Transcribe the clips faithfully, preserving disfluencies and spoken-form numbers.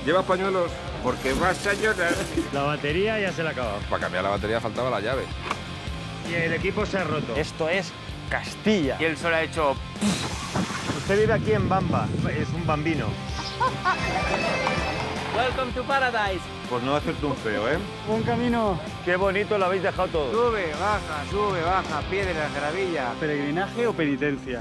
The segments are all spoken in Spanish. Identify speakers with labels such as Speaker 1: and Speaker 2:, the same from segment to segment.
Speaker 1: Llevas pañuelos porque vas a llorar.
Speaker 2: La batería ya se la ha acabado.
Speaker 1: Para cambiar la batería faltaba la llave.
Speaker 2: Y el equipo se ha roto.
Speaker 3: Esto es Castilla.
Speaker 4: Y él solo ha hecho...
Speaker 2: Usted vive aquí en Bamba. Es un bambino.
Speaker 4: Welcome to paradise.
Speaker 2: Pues no hacerte un feo, ¿eh?
Speaker 3: Buen camino.
Speaker 2: Qué bonito lo habéis dejado todo.
Speaker 4: Sube, baja, sube, baja, piedras, gravilla.
Speaker 3: ¿Peregrinaje o penitencia?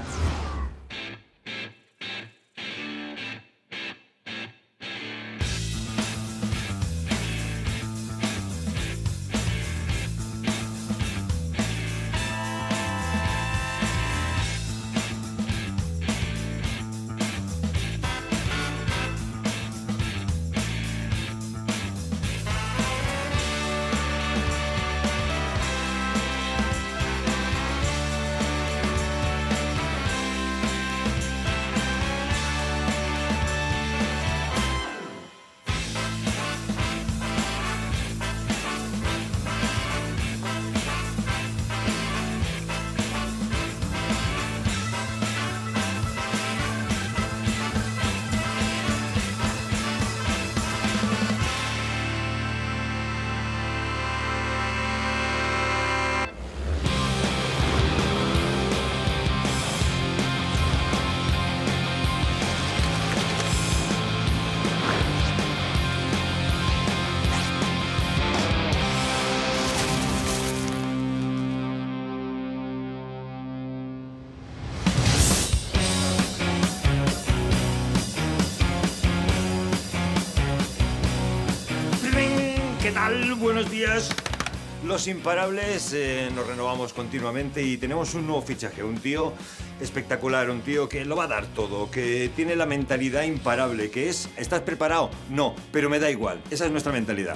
Speaker 5: ¿Qué tal? Buenos días. Los imparables eh, nos renovamos continuamente y tenemos un nuevo fichaje, un tío espectacular, un tío que lo va a dar todo, que tiene la mentalidad imparable, que es, ¿estás preparado? No, pero me da igual. Esa es nuestra mentalidad.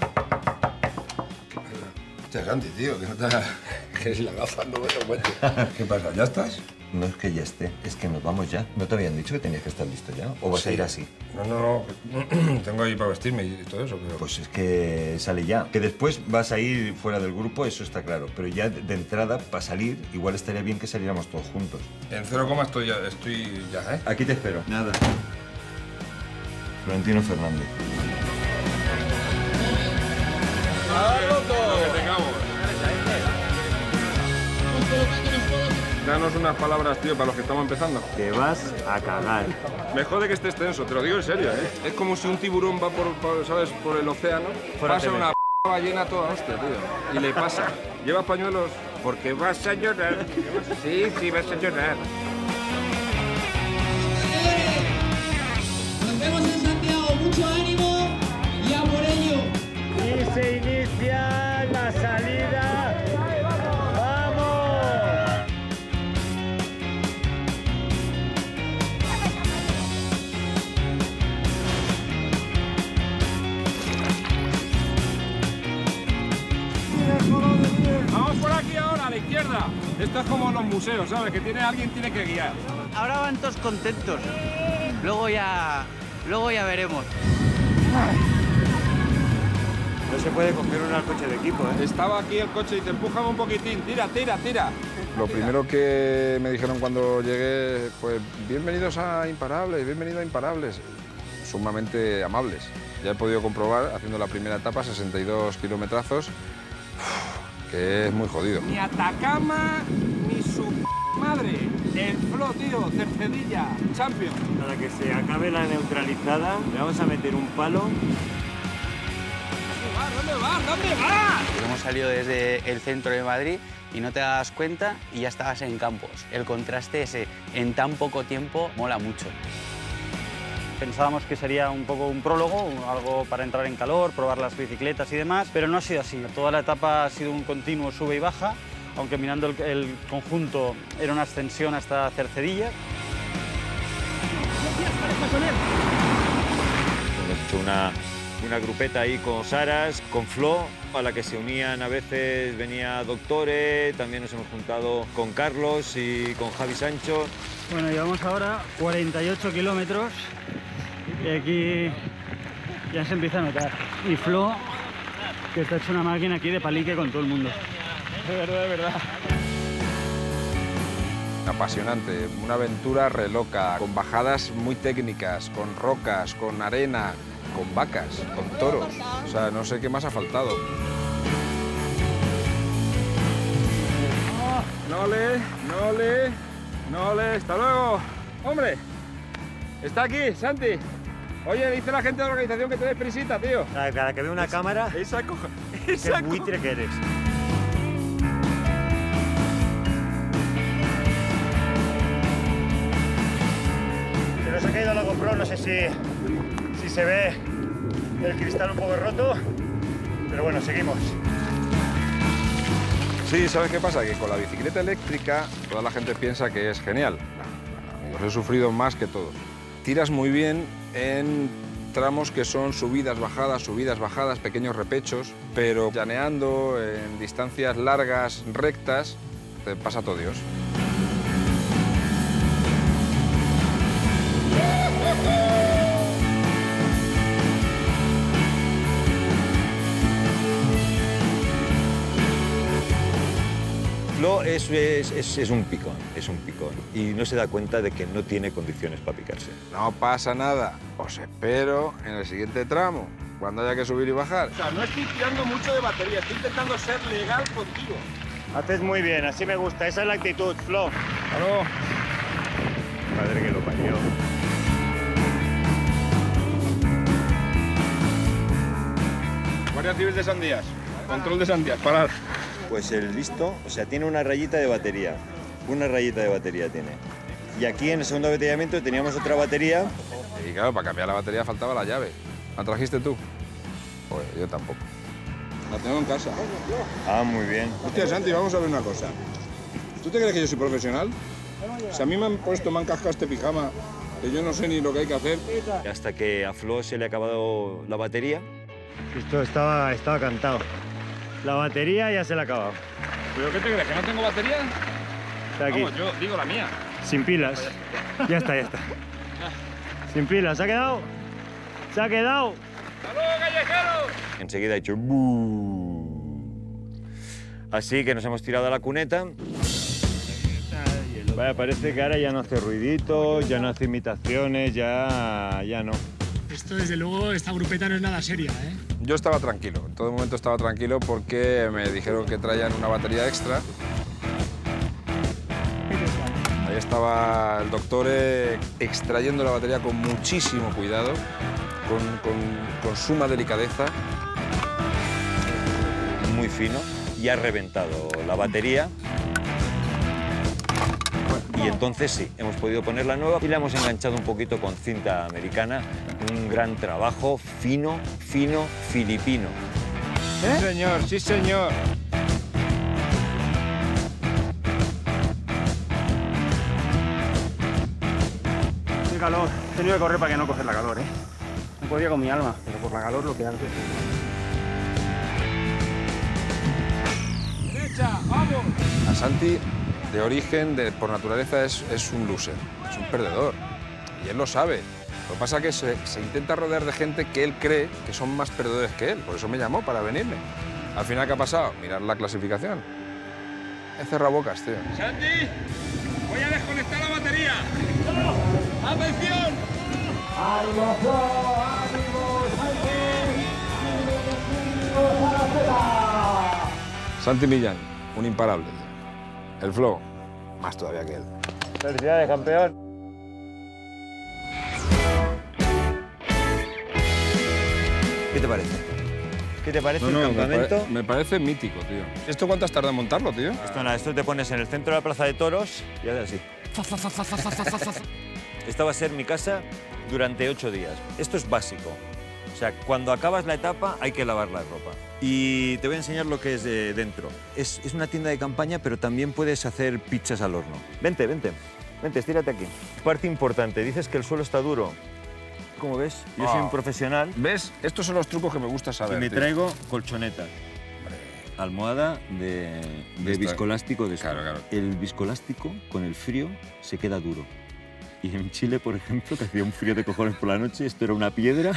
Speaker 6: Hostia, Santi, tío, que no te... que si la gafa no me lo cuento. ¿Qué pasa? ¿Ya estás?
Speaker 7: No es que ya esté, es que nos vamos ya. ¿No te habían dicho que tenías que estar listo ya? ¿O vas
Speaker 6: Sí.
Speaker 7: a ir así?
Speaker 6: No, no, no. Tengo ahí para vestirme y todo eso, pero...
Speaker 7: Pues es que sale ya. Que después vas a ir fuera del grupo, eso está claro. Pero ya de entrada, para salir, igual estaría bien que saliéramos todos juntos.
Speaker 6: En cero coma estoy ya, estoy ya, ¿eh?
Speaker 7: Aquí te espero.
Speaker 5: Nada.
Speaker 7: Florentino Fernández.
Speaker 1: Lo que tengamos. Danos unas palabras, tío, para los que estamos empezando.
Speaker 2: Te vas a cagar.
Speaker 1: Me jode que estés tenso, te lo digo en serio, ¿eh? Es como si un tiburón va por, por, ¿sabes?, por el océano,
Speaker 2: Fuera
Speaker 1: pasa
Speaker 2: tele.
Speaker 1: una p ballena toda hostia, tío, y le pasa. Llevas pañuelos porque vas a llorar. Sí, sí, vas a llorar.
Speaker 8: Nos vemos en Santiago, mucho ánimo y a por ello.
Speaker 2: Y se inicia la salida. ¡Vamos!
Speaker 1: Vamos por aquí ahora, a la izquierda. Esto es como los museos, ¿sabes? Que tiene alguien tiene que guiar.
Speaker 4: Ahora van todos contentos. Luego ya... Luego ya veremos.
Speaker 2: No se puede coger uno al coche de equipo, ¿eh?
Speaker 1: Estaba aquí el coche y te empujan un poquitín. Tira, tira, tira. Lo primero que me dijeron cuando llegué fue bienvenidos a Imparables, bienvenidos a Imparables. Sumamente amables. Ya he podido comprobar, haciendo la primera etapa, sesenta y dos kilometrazos, que es muy jodido. Ni Atacama, ni su madre. El Flo, tío, Cercedilla, Champion.
Speaker 2: Para que se acabe la neutralizada, le vamos a meter un palo.
Speaker 1: ¿Dónde vas? ¿Dónde vas?
Speaker 4: Hemos salido desde el centro de Madrid y no te das cuenta y ya estabas en Campos. El contraste ese en tan poco tiempo mola mucho.
Speaker 3: Pensábamos que sería un poco un prólogo, algo para entrar en calor, probar las bicicletas y demás, pero no ha sido así. Toda la etapa ha sido un continuo sube y baja, aunque mirando el, el conjunto era una ascensión hasta Cercedilla.
Speaker 5: Hemos hecho una, una grupeta ahí con Saras, con Flo, a la que se unían a veces, venía Doctore, también nos hemos juntado con Carlos y con Javi Sancho.
Speaker 3: Bueno, llevamos ahora cuarenta y ocho kilómetros y aquí ya se empieza a notar. Y Flo, que está hecho una máquina aquí de palique con todo el mundo. De verdad, de verdad.
Speaker 1: Apasionante, una aventura re loca, con bajadas muy técnicas, con rocas, con arena, con vacas, con toros. O sea, no sé qué más ha faltado. No le, no le, no le. ¡Hasta luego! ¡Hombre! Está aquí, Santi. Oye, dice la gente de la organización que te des prisita, tío.
Speaker 2: Cada que veo una cámara,
Speaker 1: Esa coja.
Speaker 2: qué
Speaker 1: Esa
Speaker 2: buitre que eres. Se nos ha caído la GoPro, no sé si, si se ve el cristal un poco roto, pero bueno, seguimos.
Speaker 1: Sí, ¿sabes qué pasa? Que con la bicicleta eléctrica toda la gente piensa que es genial. No, amigos, he sufrido más que todos. Tiras muy bien en tramos que son subidas, bajadas, subidas, bajadas, pequeños repechos, pero llaneando en distancias largas, rectas, te pasa todo Dios.
Speaker 7: Flo es, es, es, es un picón, es un picón. Y no se da cuenta de que no tiene condiciones para picarse.
Speaker 1: No pasa nada. Os espero en el siguiente tramo, cuando haya que subir y bajar.
Speaker 9: O sea, no estoy tirando mucho de batería, estoy intentando ser legal contigo.
Speaker 2: Haces muy bien, así me gusta, esa es la actitud, Flo.
Speaker 1: Claro.
Speaker 2: Padre que lo parió.
Speaker 1: Guardia Civil de Sandías. Control de Sandías, parar.
Speaker 7: Pues el listo, o sea, tiene una rayita de batería. Una rayita de batería tiene. Y aquí en el segundo avituallamiento teníamos otra batería.
Speaker 1: Y claro, para cambiar la batería faltaba la llave. ¿La trajiste tú? Pues yo tampoco.
Speaker 6: La tengo en casa.
Speaker 7: Ah, muy bien.
Speaker 6: Hostia, Santi, vamos a ver una cosa. ¿Tú te crees que yo soy profesional? Si a mí me han puesto, me han cascado este pijama, que yo no sé ni lo que hay que hacer.
Speaker 7: Hasta que a Flo se le ha acabado la batería.
Speaker 2: Esto estaba, estaba cantado. La batería ya se la ha acabado.
Speaker 1: ¿Pero qué te crees? ¿Que no tengo batería?
Speaker 2: Está aquí.
Speaker 1: Vamos, yo digo la mía.
Speaker 2: Sin pilas. Ya está, ya está. Sin pilas. ¿Se ha quedado? ¿Se ha quedado?
Speaker 1: ¡Hasta luego, callejeros!
Speaker 7: Enseguida ha hecho ¡bu! Así que nos hemos tirado a la cuneta.
Speaker 2: Vaya, parece que ahora ya no hace ruiditos, ya no hace imitaciones, ya, ya no.
Speaker 10: Esto, desde luego, esta grupeta no es nada seria, ¿eh?
Speaker 1: Yo estaba tranquilo, en todo momento estaba tranquilo porque me dijeron que traían una batería extra. Ahí estaba el doctor eh, extrayendo la batería con muchísimo cuidado, con, con, con suma delicadeza.
Speaker 7: Muy fino y ha reventado la batería. Y entonces sí, hemos podido poner la nueva y la hemos enganchado un poquito con cinta americana. Un gran trabajo, fino, fino, filipino.
Speaker 1: ¿Eh? Sí, señor, sí, señor.
Speaker 3: Qué calor. He tenido que correr para que no coger la calor, ¿eh? No podía con mi alma, pero por la calor lo que hago.
Speaker 1: ¡Derecha, vamos! A Santi, de origen, de, por naturaleza, es, es un loser, es un perdedor. Y él lo sabe. Lo que pasa es que se, se intenta rodear de gente que él cree que son más perdedores que él. Por eso me llamó, para venirme. Al final, ¿qué ha pasado? Mirar la clasificación. He cerrado bocas, tío.
Speaker 9: ¡Santi! ¡Voy a desconectar la batería! ¡Atención!
Speaker 8: ¡Ánimo, Flo! ¡Ánimo, Santi!
Speaker 1: Santi Millán, un imparable. El Flo, más todavía que él.
Speaker 2: Felicidades, campeón.
Speaker 7: ¿Qué te parece? ¿Qué te parece
Speaker 1: No, no,
Speaker 7: el
Speaker 1: me,
Speaker 7: campamento?
Speaker 1: pare- me parece mítico, tío. ¿Esto cuánto has tardado en montarlo, tío?
Speaker 7: Esto nada, esto te pones en el centro de la Plaza de Toros y haces así. Esta va a ser mi casa durante ocho días. Esto es básico. O sea, cuando acabas la etapa hay que lavar la ropa. Y te voy a enseñar lo que es eh, dentro. Es, es una tienda de campaña, pero también puedes hacer pizzas al horno. Vente, vente. Vente, estírate aquí. Parte importante, dices que el suelo está duro. ¿Cómo ves? Yo soy
Speaker 1: Ah.
Speaker 7: un profesional
Speaker 1: ¿Ves? Estos son los trucos que me gusta
Speaker 7: y
Speaker 1: saber,
Speaker 7: me
Speaker 1: tío.
Speaker 7: traigo colchoneta. Almohada de, de
Speaker 1: Esta-
Speaker 7: viscoelástico de esto.
Speaker 1: Claro, claro.
Speaker 7: El viscoelástico con el frío se queda duro. Y en Chile, por ejemplo, que hacía un frío de cojones por la noche, esto era una piedra.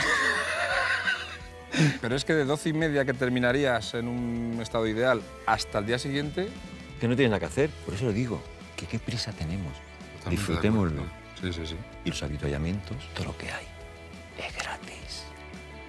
Speaker 1: Pero es que de doce y media que terminarías en un estado ideal hasta el día siguiente...
Speaker 7: Que no tienes nada que hacer. Por eso lo digo, que qué prisa tenemos.
Speaker 1: Totalmente
Speaker 7: Disfrutémoslo.
Speaker 1: de acuerdo. Sí, sí, sí.
Speaker 7: Y los avituallamientos, todo lo que hay, es gratis.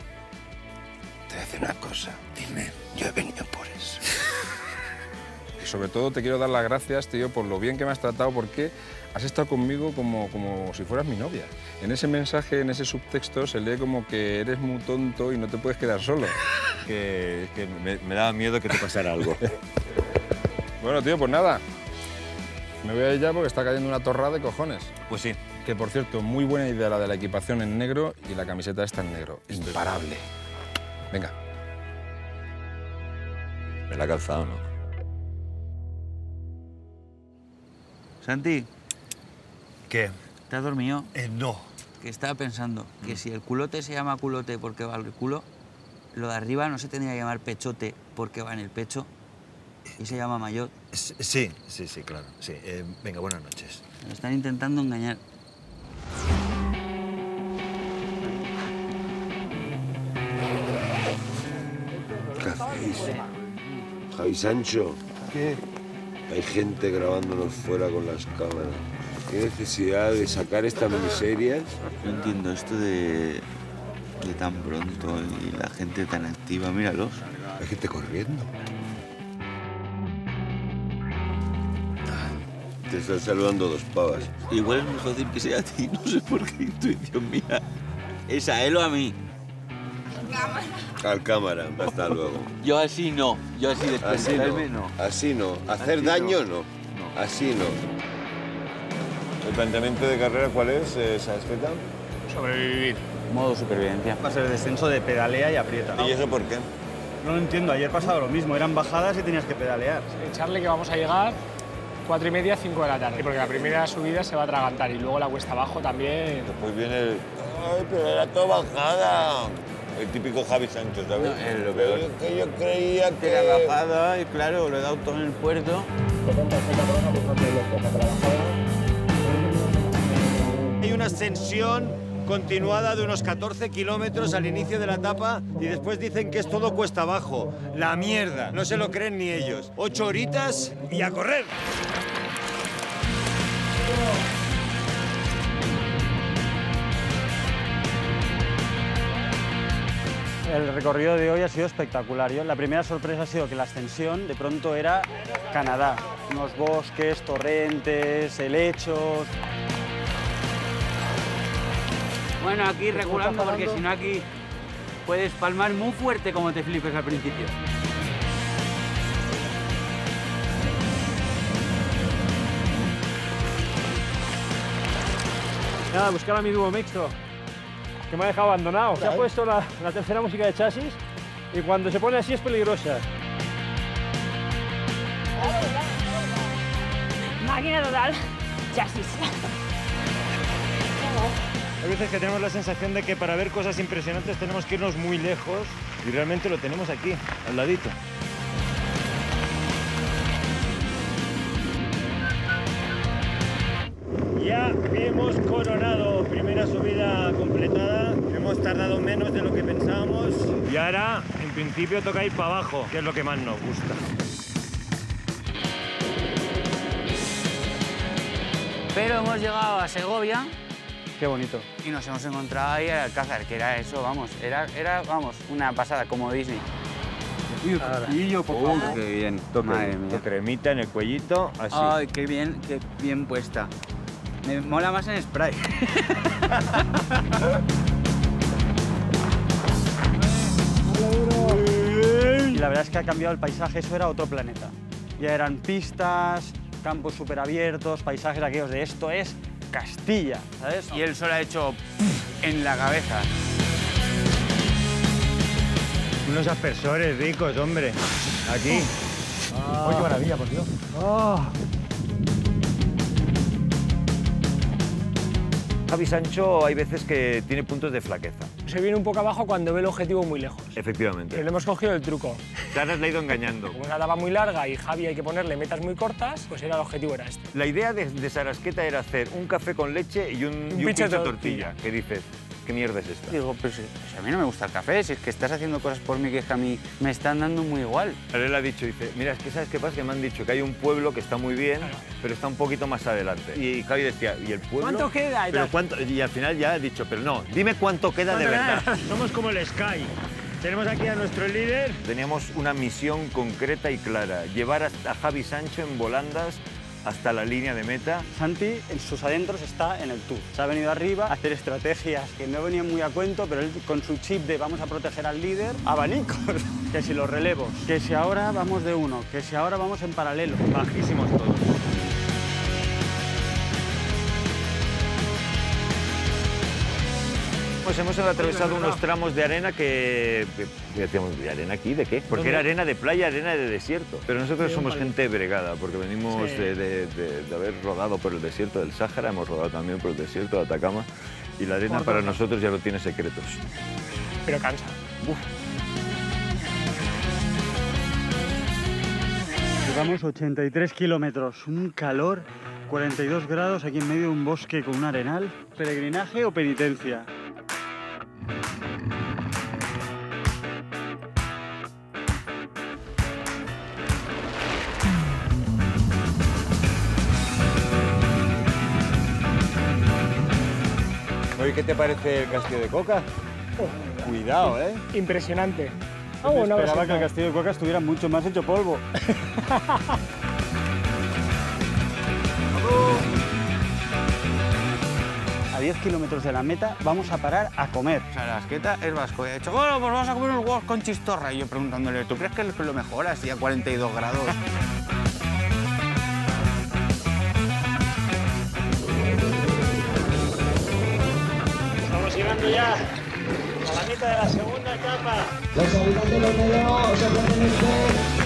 Speaker 11: decir una cosa. Dime. Yo he venido por eso.
Speaker 1: Y sobre todo te quiero dar las gracias, tío, por lo bien que me has tratado, porque has estado conmigo como, como si fueras mi novia. En ese mensaje, en ese subtexto, se lee como que eres muy tonto y no te puedes quedar solo.
Speaker 7: Que, que me, me daba miedo que te pasara algo.
Speaker 1: Bueno, tío, pues nada. Me voy a ir ya porque está cayendo una torrada de cojones.
Speaker 7: Pues sí.
Speaker 1: Que, por cierto, muy buena idea la de la equipación en negro y la camiseta esta en negro. Imparable. Venga.
Speaker 7: Me la ha calzado, ¿no?
Speaker 4: Santi.
Speaker 5: ¿Qué?
Speaker 4: ¿Te has dormido?
Speaker 5: Eh, no.
Speaker 4: Que estaba pensando que si el culote se llama culote porque va al culo, lo de arriba no se tendría que llamar pechote porque va en el pecho y se llama maillot.
Speaker 5: Sí, sí, sí, claro. Sí. Eh, venga, buenas noches.
Speaker 4: Me están intentando engañar.
Speaker 11: ¿Qué hacéis? Javi Sancho. ¿Qué? Hay gente grabándonos fuera con las cámaras. ¿Qué necesidad de sacar estas miserias?
Speaker 12: No entiendo esto de, de tan pronto y la gente tan activa. Míralos.
Speaker 11: Hay gente corriendo. Te están saludando dos pavas.
Speaker 12: Igual es muy fácil que sea a ti, no sé por qué intuición mía. ¿Es a él o a mí?
Speaker 11: Al cámara, hasta luego.
Speaker 12: Yo así no, yo así después
Speaker 11: Así
Speaker 12: de
Speaker 11: no,
Speaker 12: verme, no.
Speaker 11: así no. Hacer
Speaker 12: Así
Speaker 11: daño
Speaker 12: no.
Speaker 11: no. Así no.
Speaker 7: ¿El planteamiento de carrera cuál es, eh, Saespeta?
Speaker 3: Sobrevivir.
Speaker 4: Modo supervivencia.
Speaker 3: Va a ser descenso de pedalea y aprieta.
Speaker 7: ¿Y eso por qué?
Speaker 3: No lo entiendo, ayer pasaba lo mismo, eran bajadas y tenías que pedalear.
Speaker 10: Echarle que vamos a llegar cuatro y media, cinco de la tarde, porque la primera subida se va a atragantar y luego la cuesta abajo también.
Speaker 7: Después viene el... ¡Ay, pero era todo bajada! El típico Javi Sancho, ¿sabes?
Speaker 4: No, es lo peor.
Speaker 7: Es que yo creía que...
Speaker 4: Era bajada y claro, lo he dado todo en el puerto.
Speaker 5: Hay una ascensión continuada de unos catorce kilómetros al inicio de la etapa y después dicen que es todo cuesta abajo. La mierda, no se lo creen ni ellos. Ocho horitas y a correr.
Speaker 3: El recorrido de hoy ha sido espectacular. Yo, la primera sorpresa ha sido que la ascensión de pronto era Canadá. Unos bosques, torrentes, helechos.
Speaker 4: Bueno, aquí regulando porque si no aquí puedes palmar muy fuerte como te flipes al principio.
Speaker 10: Nada, buscar a mi dúo mixto, que me ha dejado abandonado. Se ha puesto la, la tercera música de chasis y cuando se pone así es peligrosa.
Speaker 13: Máquina total, chasis.
Speaker 2: Hay veces que tenemos la sensación de que para ver cosas impresionantes tenemos que irnos muy lejos y realmente lo tenemos aquí, al ladito. Ya hemos coronado, primera subida completada, hemos tardado menos de lo que pensábamos y ahora en principio toca ir para abajo, que es lo que más nos gusta.
Speaker 4: Pero hemos llegado a Segovia.
Speaker 3: Qué bonito.
Speaker 4: Y nos hemos encontrado ahí al Alcázar, que era eso, vamos, era, era vamos, una pasada, como Disney.
Speaker 3: Uy, cuchillo, por favor.
Speaker 4: Oh, qué bien,
Speaker 2: Toque,
Speaker 4: madre mía.
Speaker 2: tu cremita en el cuellito, así.
Speaker 4: Ay, qué bien, qué bien puesta. Me mola más en spray.
Speaker 3: Y la verdad es que ha cambiado el paisaje, eso era otro planeta. Ya eran pistas, campos súper abiertos, paisajes aquellos de esto es Castilla, ¿sabes?
Speaker 4: Y él solo ha hecho en la cabeza.
Speaker 2: Unos aspersores ricos, hombre. Aquí.
Speaker 10: Ah. ¡Oh, qué maravilla, por Dios! Oh.
Speaker 7: Javi Sancho hay veces que tiene puntos de flaqueza.
Speaker 10: Se viene un poco abajo cuando ve el objetivo muy lejos.
Speaker 7: Efectivamente.
Speaker 10: Pero le hemos cogido el truco.
Speaker 7: Te has ido engañando.
Speaker 10: Como es una etapa muy larga y Javi hay que ponerle metas muy cortas, pues era el objetivo era este.
Speaker 7: La idea de, de Sarasqueta era hacer un café con leche y un,
Speaker 10: Un
Speaker 7: y un
Speaker 10: pincho
Speaker 7: pincho
Speaker 10: de
Speaker 7: de
Speaker 10: tortilla.
Speaker 7: tortilla. ¿Qué dices? ¿Qué mierda es esta?
Speaker 4: Digo, pues, pues a mí no me gusta el café, si es que estás haciendo cosas por mí que a mí me están dando muy igual.
Speaker 7: Pero él ha dicho, dice, mira, es que ¿sabes qué pasa? Que me han dicho que hay un pueblo que está muy bien, claro, pero está un poquito más adelante. Y Javi decía, ¿y el pueblo?
Speaker 10: ¿Cuánto queda? Y,
Speaker 7: pero cuánto, y al final ya ha dicho, pero no, dime cuánto queda de verdad.
Speaker 2: Somos como el Sky. Tenemos aquí a nuestro líder.
Speaker 7: Teníamos una misión concreta y clara, llevar a Javi Sancho en volandas hasta la línea de meta.
Speaker 3: Santi, en sus adentros, está en el Tour. Se ha venido arriba a hacer estrategias que no venían muy a cuento, pero él con su chip de vamos a proteger al líder, abanicos. Que si los relevos, que si ahora vamos de uno, que si ahora vamos en paralelo.
Speaker 2: Bajísimos todos.
Speaker 7: Pues hemos atravesado unos tramos de arena que... ¿De arena aquí? ¿De qué? Porque era arena de playa, arena de desierto. Pero nosotros somos gente bregada, porque venimos sí. de, de, de, de haber rodado por el desierto del Sáhara, hemos rodado también por el desierto de Atacama, y la arena para nosotros ya no tiene secretos.
Speaker 10: Pero cansa.
Speaker 3: Uf. Llevamos ochenta y tres kilómetros, un calor, cuarenta y dos grados aquí en medio de un bosque con un arenal. ¿Peregrinaje o penitencia?
Speaker 7: Oye, ¿qué te parece el Castillo de Coca?
Speaker 10: Oh.
Speaker 3: Cuidado, ¿eh?
Speaker 10: Impresionante.
Speaker 3: Yo oh, bueno, esperaba que el Castillo de Coca estuviera mucho más hecho polvo. A diez kilómetros de la meta vamos a parar a comer.
Speaker 4: O sea, la asqueta es vasco. He dicho, bueno, pues vamos a comer unos huevos con chistorra. Y yo preguntándole, ¿tú crees que es lo mejor así a cuarenta y dos grados?
Speaker 2: Estamos llegando ya a la mitad de la segunda etapa.
Speaker 8: Los habitantes de los medios se pertenecen.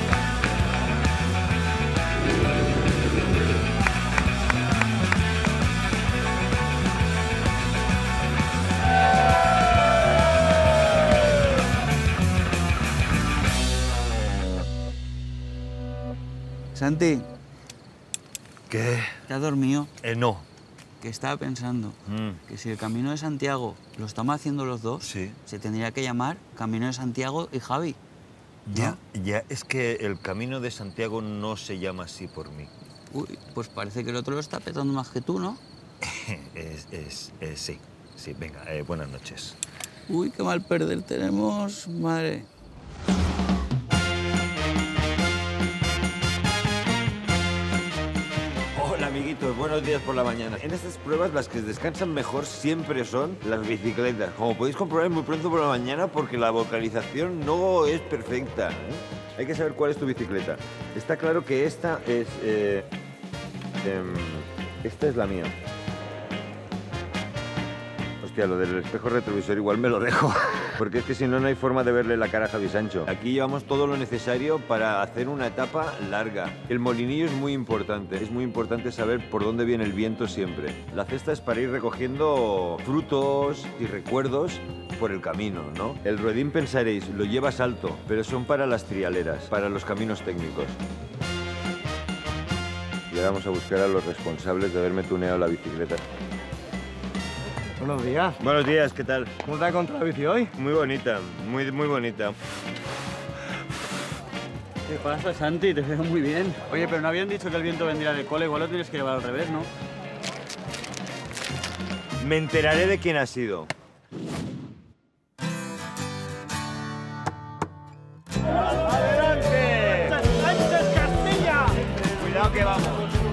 Speaker 4: Santi.
Speaker 7: ¿Qué?
Speaker 4: ¿Te has dormido?
Speaker 7: Eh, no.
Speaker 4: Que estaba pensando
Speaker 7: Mm.
Speaker 4: que si el Camino de Santiago lo estamos haciendo los dos,
Speaker 7: Sí.
Speaker 4: se tendría que llamar Camino de Santiago y Javi.
Speaker 7: Ya, ya, es que el Camino de Santiago no se llama así por mí.
Speaker 4: Uy, pues parece que el otro lo está petando más que tú, ¿no?
Speaker 7: es, es, es, sí, sí, venga, eh, buenas noches.
Speaker 4: Uy, qué mal perder tenemos, madre.
Speaker 11: Hola amiguitos, buenos días por la mañana. En estas pruebas las que descansan mejor siempre son las bicicletas. Como podéis comprobar muy pronto por la mañana porque la vocalización no es perfecta, ¿eh? Hay que saber cuál es tu bicicleta. Está claro que esta es... Eh, eh, esta es la mía. Hostia, lo del espejo retrovisor igual me lo dejo, porque es que si no, no hay forma de verle la cara a Javi Sancho. Aquí llevamos todo lo necesario para hacer una etapa larga. El molinillo es muy importante, es muy importante saber por dónde viene el viento siempre. La cesta es para ir recogiendo frutos y recuerdos por el camino, ¿no? El ruedín pensaréis, lo llevas alto, pero son para las trialeras, para los caminos técnicos. Y ahora vamos a buscar a los responsables de haberme tuneado la bicicleta.
Speaker 10: Buenos días.
Speaker 7: Buenos días, ¿qué tal?
Speaker 10: ¿Cómo te ha encontrado la bici hoy?
Speaker 7: Muy bonita, muy, muy bonita.
Speaker 3: ¿Qué pasa, Santi? Te veo muy bien. Oye, pero no habían dicho que el viento vendría de cola, igual lo tienes que llevar al revés, ¿no?
Speaker 7: Me enteraré de quién ha sido.
Speaker 2: ¡Adelante! ¡Sánchez Castilla!
Speaker 7: Cuidado que vamos.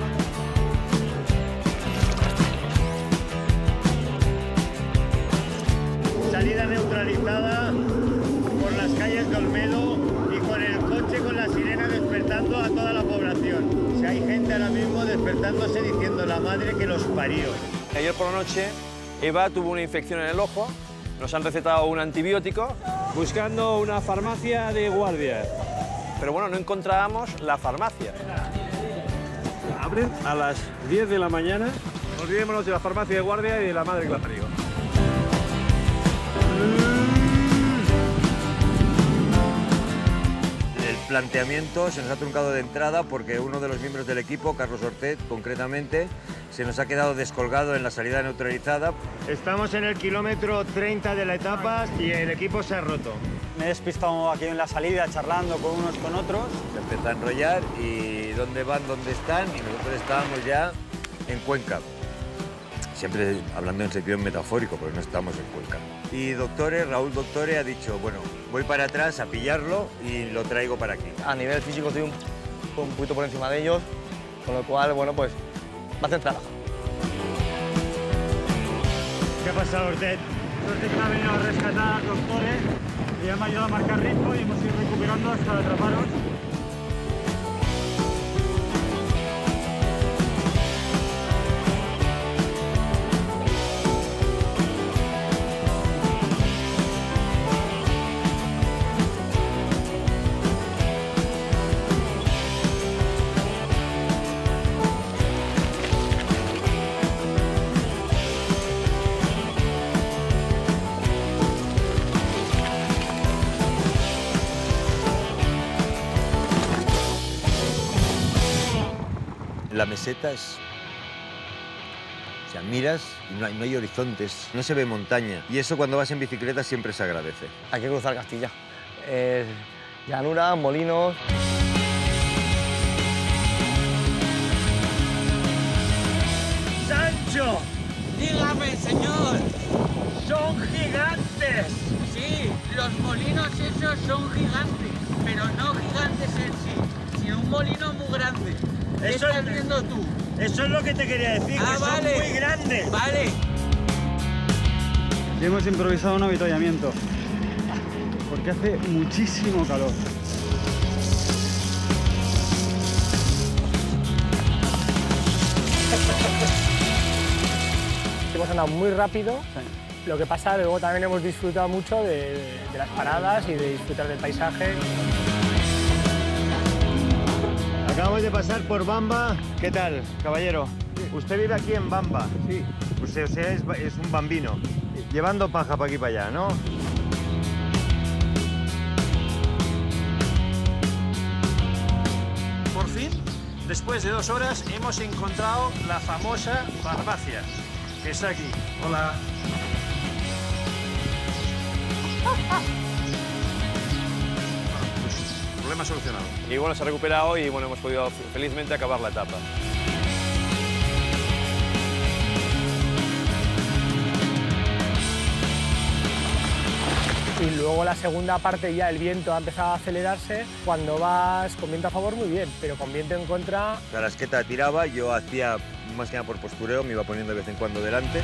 Speaker 2: Salida neutralizada por las calles de Olmedo y con el coche con la sirena despertando a toda la población. Si hay gente ahora mismo despertándose diciendo la madre que los parió.
Speaker 14: Ayer por la noche Eva tuvo una infección en el ojo, nos han recetado un antibiótico.
Speaker 10: Buscando una farmacia de guardia.
Speaker 14: Pero bueno, no encontrábamos la farmacia.
Speaker 10: Abren a las diez de la mañana. Olvidémonos de la farmacia de guardia y de la madre que la parió.
Speaker 7: El planteamiento se nos ha truncado de entrada porque uno de los miembros del equipo, Carlos Ortez, concretamente, se nos ha quedado descolgado en la salida neutralizada.
Speaker 2: Estamos en el kilómetro treinta de la etapa y el equipo se ha roto.
Speaker 3: Me he despistado aquí en la salida charlando con unos con otros.
Speaker 7: Se empezó a enrollar y dónde van, dónde están, y nosotros estábamos ya en Cuenca.
Speaker 11: siempre hablando en sentido metafórico, porque no estamos en Cuenca. Y Doctore, Raúl Doctore ha dicho, bueno, voy para atrás a pillarlo y lo traigo para aquí.
Speaker 15: A nivel físico estoy un, un poquito por encima de ellos, con lo cual, bueno, pues me hacen trabajo.
Speaker 2: ¿Qué ha pasado, Ortet?
Speaker 3: Suerte que me ha venido a rescatar Doctore y ya me ha ayudado a marcar ritmo y hemos ido recuperando hasta atraparos.
Speaker 11: La meseta es... O sea, miras y no hay, no hay horizontes, no se ve montaña. Y eso cuando vas en bicicleta siempre se agradece.
Speaker 15: Hay que cruzar Castilla. Eh, llanura, molinos...
Speaker 2: ¡Sancho!
Speaker 16: Dígame, señor.
Speaker 2: ¡Son gigantes!
Speaker 16: Sí, los molinos esos son gigantes, pero no gigantes en sí, sino un molino muy grande. ¿Qué
Speaker 2: Eso
Speaker 16: estás
Speaker 2: es-
Speaker 16: viendo tú?
Speaker 2: Eso es lo que te quería decir,
Speaker 16: Ah,
Speaker 2: que
Speaker 16: vale.
Speaker 2: son muy grandes.
Speaker 16: Vale.
Speaker 3: Y hemos improvisado un avituallamiento, porque hace muchísimo calor.
Speaker 10: Hemos andado muy rápido, lo que pasa luego también hemos disfrutado mucho de, de las paradas y de disfrutar del paisaje.
Speaker 2: Acabamos de pasar por Bamba.
Speaker 5: ¿Qué tal, caballero? Usted vive aquí en Bamba. Sí. Usted, o sea, es, es un bambino. Llevando paja para aquí y para allá, ¿no?
Speaker 10: Por fin, después de dos horas, hemos encontrado la famosa farmacia, que está aquí. Hola.
Speaker 14: Problema solucionado. Y bueno, se ha recuperado y bueno, hemos podido felizmente acabar la etapa.
Speaker 10: Y luego la segunda parte ya el viento ha empezado a acelerarse. Cuando vas con viento a favor muy bien, pero con viento en contra...
Speaker 11: La rasqueta tiraba, yo hacía más que nada por postureo, me iba poniendo de vez en cuando delante.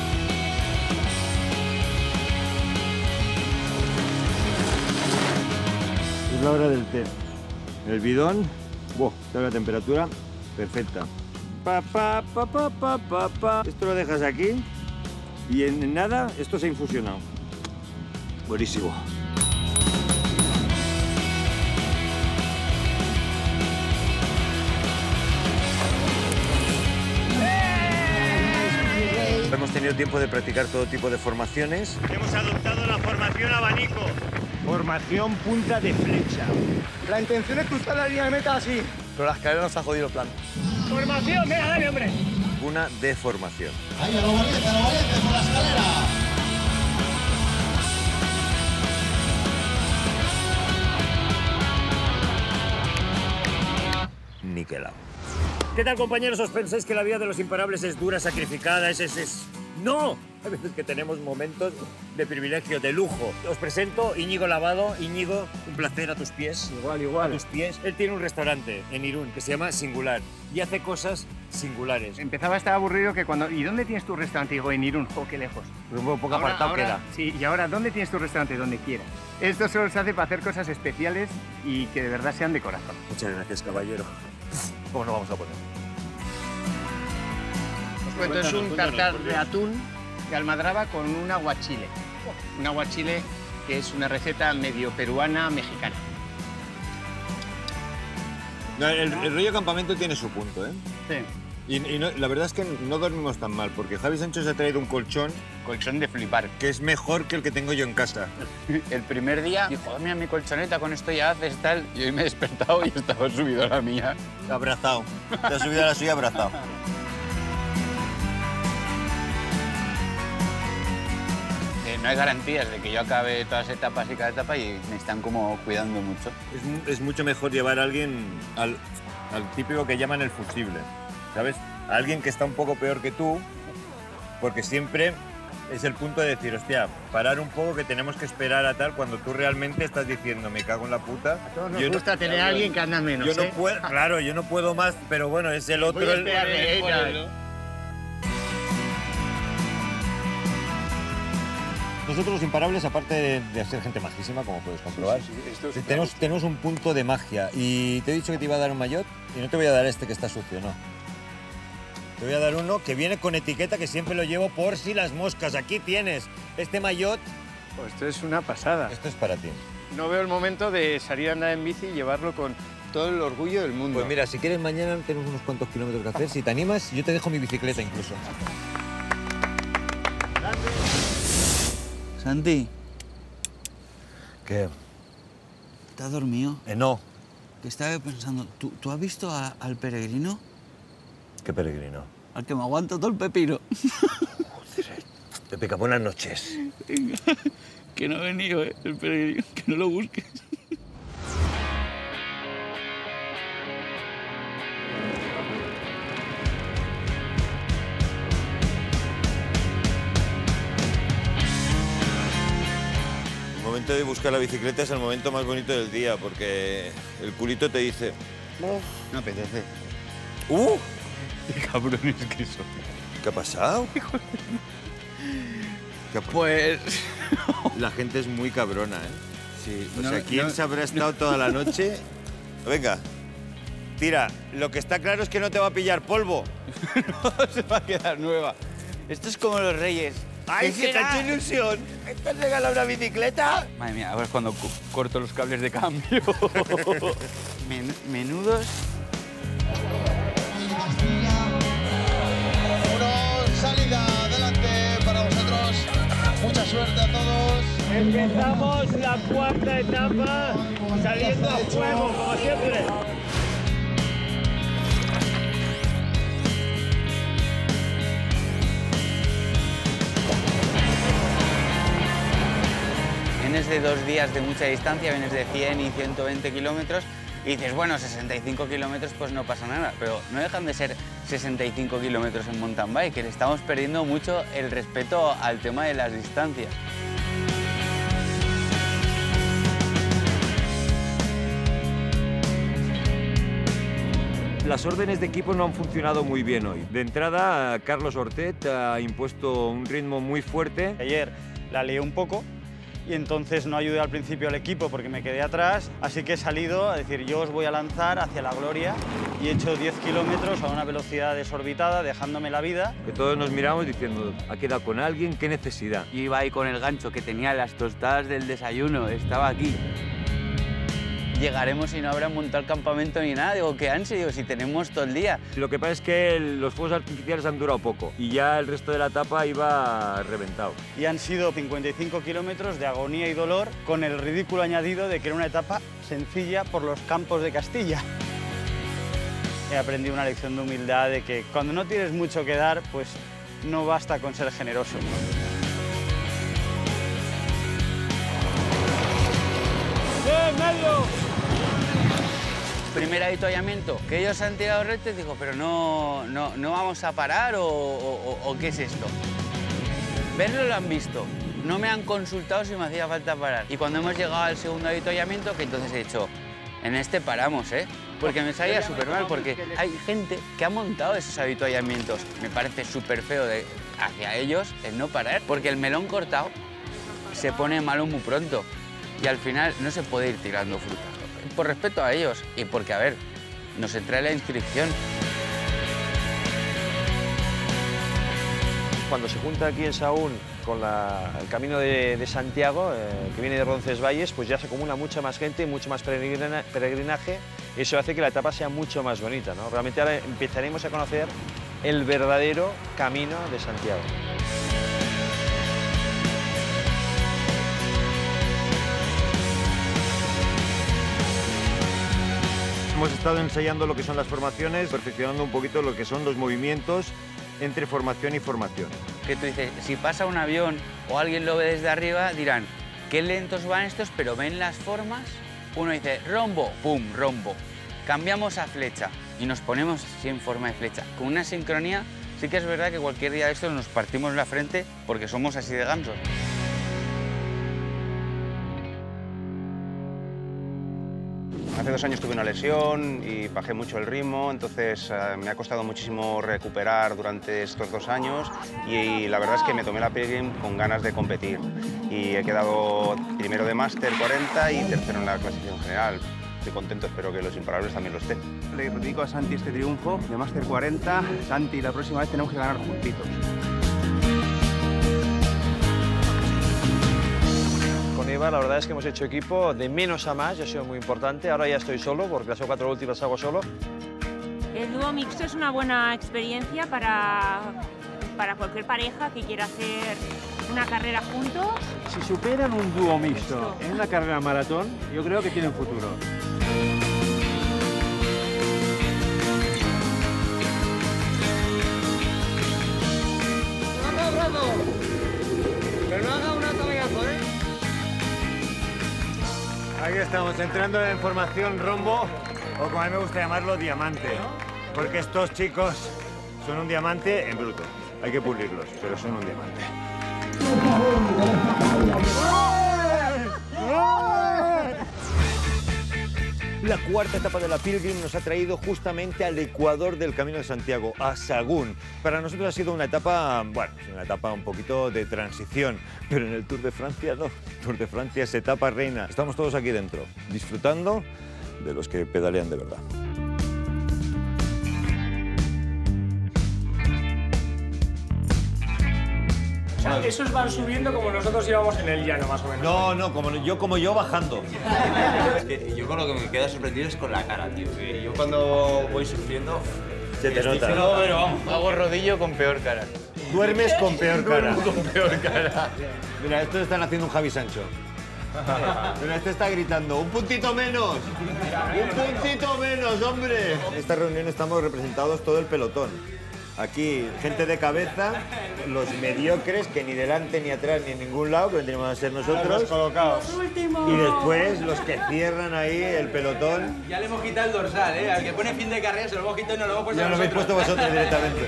Speaker 5: Es la hora del té. El bidón, wow, está la temperatura perfecta. Pa, pa, pa, pa, pa, pa, pa. Esto lo dejas aquí y en nada esto se ha infusionado. Buenísimo.
Speaker 11: Hemos tenido tiempo de practicar todo tipo de formaciones.
Speaker 2: Hemos adoptado la formación abanico.
Speaker 5: Formación punta de flecha.
Speaker 15: La intención es cruzar la línea de meta así. Pero la escalera nos ha jodido el plan.
Speaker 10: ¡Formación! ¡Venga, dale, hombre!
Speaker 11: Una deformación.
Speaker 8: Ahí, a lo valiente, a lo valiente, por la escalera.
Speaker 11: Niquelado.
Speaker 5: ¿Qué tal, compañeros? ¿Os pensáis que la vida de los imparables es dura, sacrificada? Es, es, es... ¡No! A veces que tenemos momentos de privilegio, de lujo. Os presento Íñigo Lavado. Íñigo, un placer a tus pies.
Speaker 10: Igual, igual.
Speaker 5: A tus pies. Él tiene un restaurante en Irún que se llama Singular y hace cosas singulares.
Speaker 17: Empezaba a estar aburrido que cuando... ¿Y dónde tienes tu restaurante? Digo, en Irún. ¡Oh, qué lejos!
Speaker 5: Un poco
Speaker 17: Ahora-
Speaker 5: apartado
Speaker 17: ahora-
Speaker 5: queda.
Speaker 17: Sí, y ahora, ¿dónde tienes tu restaurante? Donde quieras. Esto solo se hace para hacer cosas especiales y que de verdad sean de corazón.
Speaker 5: Muchas gracias, caballero. ¿Cómo nos vamos a poner?
Speaker 17: Os cuento, es un tartar de atún de almadraba con un aguachile. Un aguachile que es una receta medio peruana, mexicana.
Speaker 11: No, el, el rollo campamento tiene su punto, ¿eh?
Speaker 17: Sí.
Speaker 11: Y, y no- la verdad es que no dormimos tan mal, porque Javi Sancho se ha traído un colchón.
Speaker 17: Colchón de flipar.
Speaker 11: Que es mejor que el que tengo yo en casa.
Speaker 17: El primer día dijo, mira mi colchoneta, con esto ya haces tal. Y hoy me he despertado y estaba subido a la mía.
Speaker 11: Abrazado. Te has subido a la suya abrazado.
Speaker 17: Eh, no hay garantías de que yo acabe todas las etapas y cada etapa y me están como cuidando mucho.
Speaker 11: Es, mu- es mucho mejor llevar a alguien al, al típico que llaman el fusible, ¿sabes? A alguien que está un poco peor que tú
Speaker 7: porque siempre es el punto de decir, hostia, parar un poco que tenemos que esperar a tal, cuando tú realmente estás diciendo, me cago en la puta.
Speaker 17: A todos nos
Speaker 7: Yo
Speaker 17: gusta
Speaker 7: no,
Speaker 17: tener a alguien que anda menos,
Speaker 7: yo no
Speaker 17: ¿eh?
Speaker 7: puedo, claro, yo no puedo más, pero bueno, es el otro
Speaker 17: Voy a
Speaker 7: el,
Speaker 17: esperarle,
Speaker 7: el-
Speaker 17: ella.
Speaker 7: el- Nosotros los imparables, aparte de, de ser gente majísima, como puedes comprobar,
Speaker 9: Sí, sí, sí, esto es-
Speaker 7: tenemos, tenemos un punto de magia. Y te he dicho que te iba a dar un maillot y no te voy a dar este que está sucio, no. Te voy a dar uno que viene con etiqueta, que siempre lo llevo por si las moscas. Aquí tienes este maillot.
Speaker 9: Pues esto es una pasada.
Speaker 7: Esto es para ti.
Speaker 17: No veo el momento de salir a andar en bici y llevarlo con todo el orgullo del mundo.
Speaker 7: Pues mira, si quieres mañana tenemos unos cuantos kilómetros que hacer. Si te animas, yo te dejo mi bicicleta incluso.
Speaker 4: Santi,
Speaker 7: ¿Qué?
Speaker 4: ¿estás dormido?
Speaker 7: Eh, no.
Speaker 4: Que estaba pensando, ¿tú, ¿tú has visto a- al peregrino?
Speaker 7: ¿Qué peregrino?
Speaker 4: Al que me aguanta todo el pepino.
Speaker 7: Pepeca, buenas noches.
Speaker 4: Venga, que no ha venido, ¿eh? El peregrino, que no lo busques.
Speaker 7: El momento de buscar la bicicleta es el momento más bonito del día, porque el culito te dice...
Speaker 17: No apetece.
Speaker 7: ¡Uh!
Speaker 3: Qué cabrones que son.
Speaker 7: ¿Qué ha pasado? ¿Qué ha pa-
Speaker 4: Pues...
Speaker 7: La gente es muy cabrona, ¿eh? Sí. O
Speaker 4: No,
Speaker 7: sea, ¿quién
Speaker 4: no,
Speaker 7: se habrá estado toda la noche? Venga, tira. Lo que está claro es que no te va a pillar polvo.
Speaker 4: No, se va a quedar nueva. Esto es como los reyes.
Speaker 7: ¡Ay, qué
Speaker 4: será?
Speaker 7: tanta ilusión! ¿Te has regalado una bicicleta?
Speaker 4: Madre mía, a ver cuando cu- corto los cables de cambio. Men- menudos.
Speaker 18: Uno, salida adelante para vosotros. Mucha suerte a todos.
Speaker 2: Empezamos la cuarta etapa saliendo a fuego, como siempre.
Speaker 4: Vienes de dos días de mucha distancia, vienes de cien y ciento veinte kilómetros y dices, bueno, sesenta y cinco kilómetros pues no pasa nada, pero no dejan de ser sesenta y cinco kilómetros en mountain bike, que le estamos perdiendo mucho el respeto al tema de las distancias.
Speaker 7: Las órdenes de equipo no han funcionado muy bien hoy. De entrada, Carlos Ortet ha impuesto un ritmo muy fuerte.
Speaker 3: Ayer la lié un poco y entonces no ayudé al principio al equipo porque me quedé atrás, así que he salido a decir yo os voy a lanzar hacia la gloria y he hecho diez kilómetros a una velocidad desorbitada, dejándome la vida.
Speaker 7: Que todos nos miramos diciendo, ha quedado con alguien, qué necesidad.
Speaker 4: Yo iba ahí con el gancho que tenía las tostadas del desayuno, estaba aquí. Llegaremos y no habrán montado el campamento ni nada. Digo, qué ansia, digo, si tenemos todo el día.
Speaker 7: Lo que pasa es que el- los fuegos artificiales han durado poco y ya el resto de la etapa iba reventado.
Speaker 3: Y han sido cincuenta y cinco kilómetros de agonía y dolor con el ridículo añadido de que era una etapa sencilla por los campos de Castilla. He aprendido una lección de humildad de que cuando no tienes mucho que dar, pues no basta con ser generoso.
Speaker 2: ¡Bien, medio!
Speaker 4: Primer avituallamiento, que ellos han tirado retes, digo, pero no, no, no vamos a parar o, o- o- o qué es esto. Verlo lo han visto, no me han consultado si me hacía falta parar. Y cuando hemos llegado al segundo avituallamiento, que entonces he dicho, en este paramos, ¿eh? Porque me salía súper mal, porque hay gente que ha montado esos avituallamientos. Me parece súper feo de, hacia ellos el no parar, porque el melón cortado se pone malo muy pronto y al final no se puede ir tirando fruta. Por respeto a ellos y porque, a ver, nos entra la inscripción.
Speaker 14: Cuando se junta aquí en Sahún con la- el camino de, de Santiago, eh, que viene de Roncesvalles, pues ya se acumula mucha más gente, mucho más peregrina- peregrinaje, y eso hace que la etapa sea mucho más bonita, ¿no? Realmente ahora empezaremos a conocer el verdadero camino de Santiago.
Speaker 7: Hemos estado ensayando lo que son las formaciones, perfeccionando un poquito lo que son los movimientos entre formación y formación.
Speaker 4: Que tú dices, si pasa un avión o alguien lo ve desde arriba, dirán, qué lentos van estos, pero ven las formas. Uno dice, rombo, pum, rombo. Cambiamos a flecha y nos ponemos así en forma de flecha, con una sincronía Sí que es verdad que cualquier día de estos nos partimos la frente porque somos así de gansos.
Speaker 19: Hace dos años tuve una lesión y bajé mucho el ritmo, entonces eh, me ha costado muchísimo recuperar durante estos dos años y, y la verdad es que me tomé la Pilgrim con ganas de competir y he quedado primero de Máster cuarenta y tercero en la clasificación general. Estoy contento, espero que los imparables también lo estén. Le dedico a Santi este triunfo de Máster cuarenta. Santi, la próxima vez tenemos que ganar juntitos.
Speaker 14: Con Eva la verdad es que hemos hecho equipo de menos a más, ya ha sido muy importante. Ahora ya estoy solo, porque las cuatro últimas hago solo.
Speaker 13: El dúo mixto es una buena experiencia para, para cualquier pareja que quiera hacer una carrera juntos.
Speaker 10: Si superan un dúo mixto en una carrera maratón, yo creo que tienen futuro.
Speaker 16: Pero no haga un atomillazo, ¿eh?
Speaker 5: Aquí estamos, entrando en formación rombo, o como a mí me gusta llamarlo, diamante. Porque estos chicos son un diamante en bruto. Hay que pulirlos, pero son un diamante.
Speaker 7: La cuarta etapa de la Pilgrim nos ha traído justamente al ecuador del Camino de Santiago, a Sagún. Para nosotros ha sido una etapa, bueno, una etapa un poquito de transición, pero en el Tour de Francia no. Tour de Francia es etapa reina. Estamos todos aquí dentro, disfrutando de los que pedalean de verdad.
Speaker 10: O sea, esos van subiendo como nosotros íbamos en el llano, más o menos.
Speaker 7: No, no, como yo, como yo bajando.
Speaker 20: Es que yo con lo que me queda sorprendido es con la cara, tío. Que yo cuando voy sufriendo...
Speaker 7: Se te nota.
Speaker 4: No, pero vamos, hago rodillo con peor cara.
Speaker 7: Duermes con peor cara.
Speaker 4: Duermo con peor cara.
Speaker 7: Mira, estos están haciendo un Javi Sancho. Pero este está gritando, ¡un puntito menos! ¡Un puntito menos, hombre! En esta reunión estamos representados todo el pelotón. Aquí, gente de cabeza, los mediocres, que ni delante, ni atrás, ni en ningún lado, que vendríamos a ser nosotros.
Speaker 10: Colocados.
Speaker 7: Y después, los que cierran ahí el pelotón.
Speaker 20: Ya le hemos quitado el dorsal, ¿eh? Al que pone fin de carrera se lo hemos quitado y nos lo hemos puesto
Speaker 7: Ya lo habéis puesto vosotros directamente.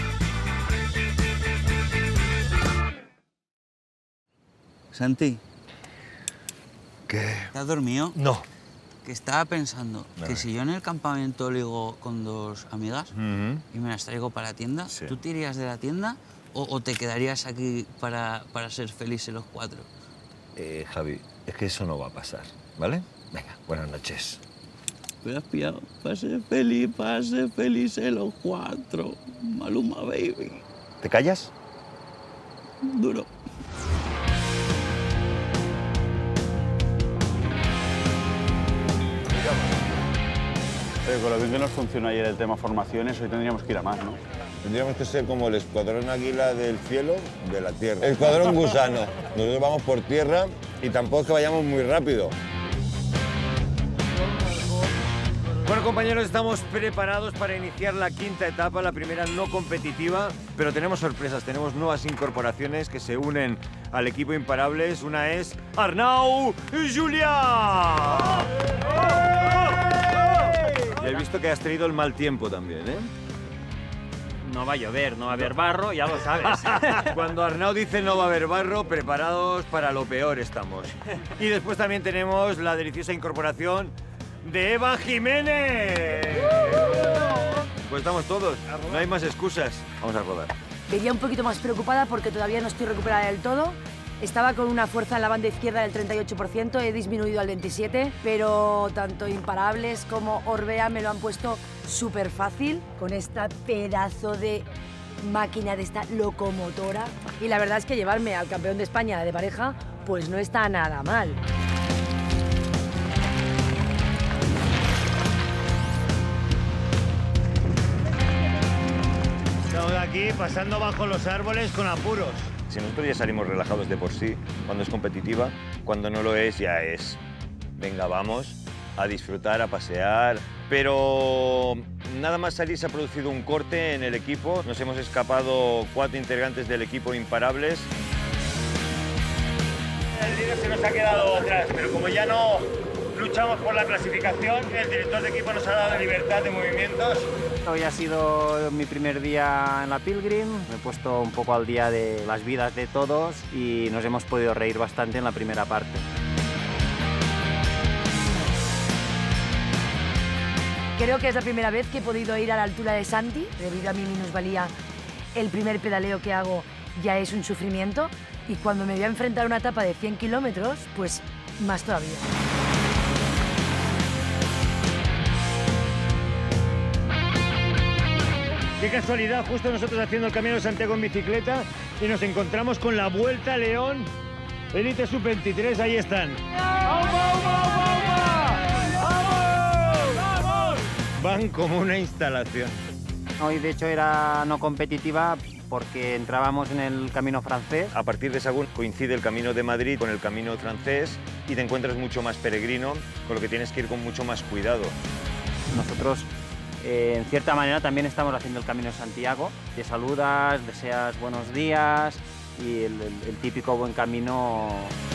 Speaker 4: Santi.
Speaker 7: ¿Qué?
Speaker 4: ¿Te has dormido?
Speaker 7: No.
Speaker 4: Que estaba pensando
Speaker 7: Nada.
Speaker 4: que si yo en el campamento ligo con dos amigas
Speaker 7: Uh-huh.
Speaker 4: y me las traigo para la tienda,
Speaker 7: Sí.
Speaker 4: ¿tú te irías de la tienda o, o te quedarías aquí para, para ser felices los cuatro?
Speaker 7: Eh, Javi, es que eso no va a pasar, ¿vale? Venga, buenas noches.
Speaker 4: Me has pillado para ser feliz, para ser felices los cuatro. Maluma, baby.
Speaker 7: ¿Te callas?
Speaker 4: Duro.
Speaker 3: Pero con lo bien que nos funcionó ayer el tema formaciones, hoy tendríamos que ir a más, ¿no?
Speaker 11: Tendríamos que ser como el escuadrón águila del cielo, de la tierra. El escuadrón gusano. Nosotros vamos por tierra y tampoco es que vayamos muy rápido.
Speaker 5: Bueno, compañeros, estamos preparados para iniciar la quinta etapa, la primera no competitiva, pero tenemos sorpresas, tenemos nuevas incorporaciones que se unen al equipo Imparables. Una es Arnau Julià. Y he visto que has traído el mal tiempo también, ¿eh?
Speaker 10: No va a llover, no va a haber barro, ya lo sabes.
Speaker 5: Cuando Arnau dice no va a haber barro, preparados para lo peor estamos. Y después también tenemos la deliciosa incorporación de Eva Jiménez. Pues estamos todos, no hay más excusas. Vamos a rodar.
Speaker 21: Vería un poquito más preocupada porque todavía no estoy recuperada del todo. Estaba con una fuerza en la banda izquierda del treinta y ocho por ciento, he disminuido al veintisiete por ciento, pero tanto Imparables como Orbea me lo han puesto súper fácil con esta pedazo de máquina, de esta locomotora. Y la verdad es que llevarme al campeón de España de pareja, pues no está nada mal.
Speaker 5: Estamos aquí pasando bajo los árboles con apuros.
Speaker 7: Si nosotros ya salimos relajados de por sí, cuando es competitiva, cuando no lo es, ya es. Venga, vamos a disfrutar, a pasear. Pero nada más salir se ha producido un corte en el equipo. Nos hemos escapado cuatro integrantes del equipo Imparables.
Speaker 2: El líder se nos ha quedado atrás, pero como ya no, luchamos por la clasificación, el director de equipo nos ha dado libertad de movimientos.
Speaker 6: Hoy ha sido mi primer día en la Pilgrim, me he puesto un poco al día de las vidas de todos y nos hemos podido reír bastante en la primera parte.
Speaker 21: Creo que es la primera vez que he podido ir a la altura de Santi, debido a mi minusvalía. El primer pedaleo que hago ya es un sufrimiento y cuando me voy a enfrentar a una etapa de cien kilómetros, pues más todavía.
Speaker 2: Qué casualidad, justo nosotros haciendo el Camino de Santiago en bicicleta y nos encontramos con la Vuelta a León, Elite sub veintitrés, ahí están. Van como una instalación.
Speaker 6: Hoy de hecho era no competitiva porque entrábamos en el camino francés.
Speaker 7: A partir de Sagún coincide el camino de Madrid con el camino francés y te encuentras mucho más peregrino, con lo que tienes que ir con mucho más cuidado.
Speaker 6: Nosotros, eh, en cierta manera, también estamos haciendo el Camino de Santiago. Te saludas, deseas buenos días y el, el, el típico buen camino.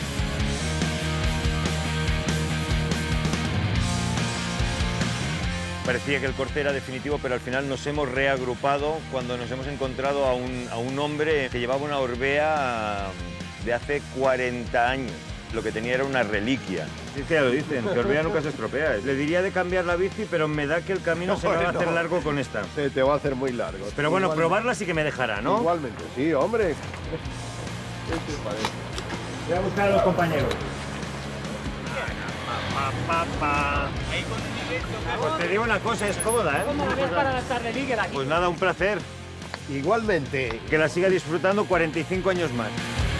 Speaker 7: Parecía que el corte era definitivo, pero al final nos hemos reagrupado cuando nos hemos encontrado a un, a un hombre que llevaba una Orbea de hace cuarenta años. Lo que tenía era una reliquia.
Speaker 5: Sí, que ya lo dicen, que Orbea nunca se estropea. Le diría de cambiar la bici, pero me da que el camino no, se me va a hacer no. largo con esta.
Speaker 22: Se te va a hacer muy largo.
Speaker 5: Pero bueno,
Speaker 22: igualmente.
Speaker 5: probarla sí que me dejará, ¿no?
Speaker 22: Igualmente, sí, hombre.
Speaker 2: Voy a buscar a los compañeros.
Speaker 5: Pa, pa, pa. Pues te digo una cosa, es cómoda, ¿eh?
Speaker 10: ¿Cómo la ves para gastar de líquido aquí?
Speaker 5: Pues nada, un placer.
Speaker 22: Igualmente.
Speaker 5: Que la siga disfrutando cuarenta y cinco años más.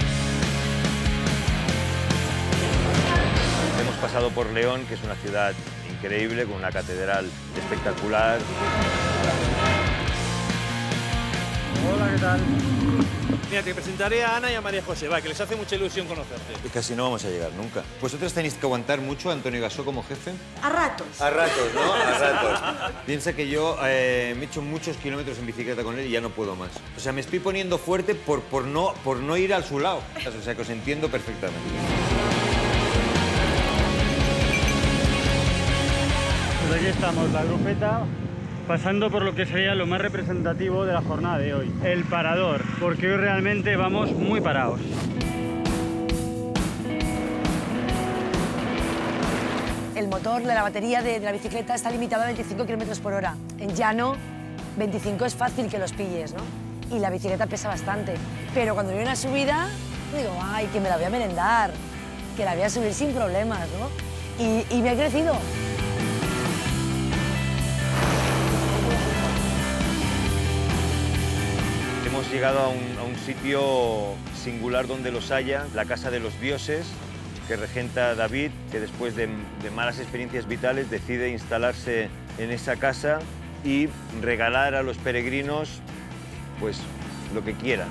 Speaker 7: Hemos pasado por León, que es una ciudad increíble, con una catedral espectacular.
Speaker 10: Hola, ¿qué tal?
Speaker 9: Mira, te presentaré a Ana y a María José, va, que les hace mucha ilusión conocerte.
Speaker 7: Y casi no vamos a llegar nunca. ¿Vosotros tenéis que aguantar mucho a Antonio Gasó como jefe?
Speaker 21: A ratos.
Speaker 7: A ratos, ¿no? A ratos. Piensa que yo eh, me he hecho muchos kilómetros en bicicleta con él y ya no puedo más. O sea, me estoy poniendo fuerte por, por, no, por no ir al su lado. O sea, que os entiendo perfectamente.
Speaker 3: Pues aquí estamos, la grupeta, pasando por lo que sería lo más representativo de la jornada de hoy, el parador, porque hoy realmente vamos muy parados.
Speaker 21: El motor de la batería de, de la bicicleta está limitado a veinticinco kilómetros por hora. En llano, veinticinco es fácil que los pilles, ¿no? Y la bicicleta pesa bastante. Pero cuando viene una subida, digo, ay, que me la voy a merendar, que la voy a subir sin problemas, ¿no? Y, y me ha crecido.
Speaker 7: Hemos llegado a un, a un sitio singular donde los haya, la Casa de los Dioses, que regenta David, que después de, de malas experiencias vitales decide instalarse en esa casa y regalar a los peregrinos pues lo que quieran.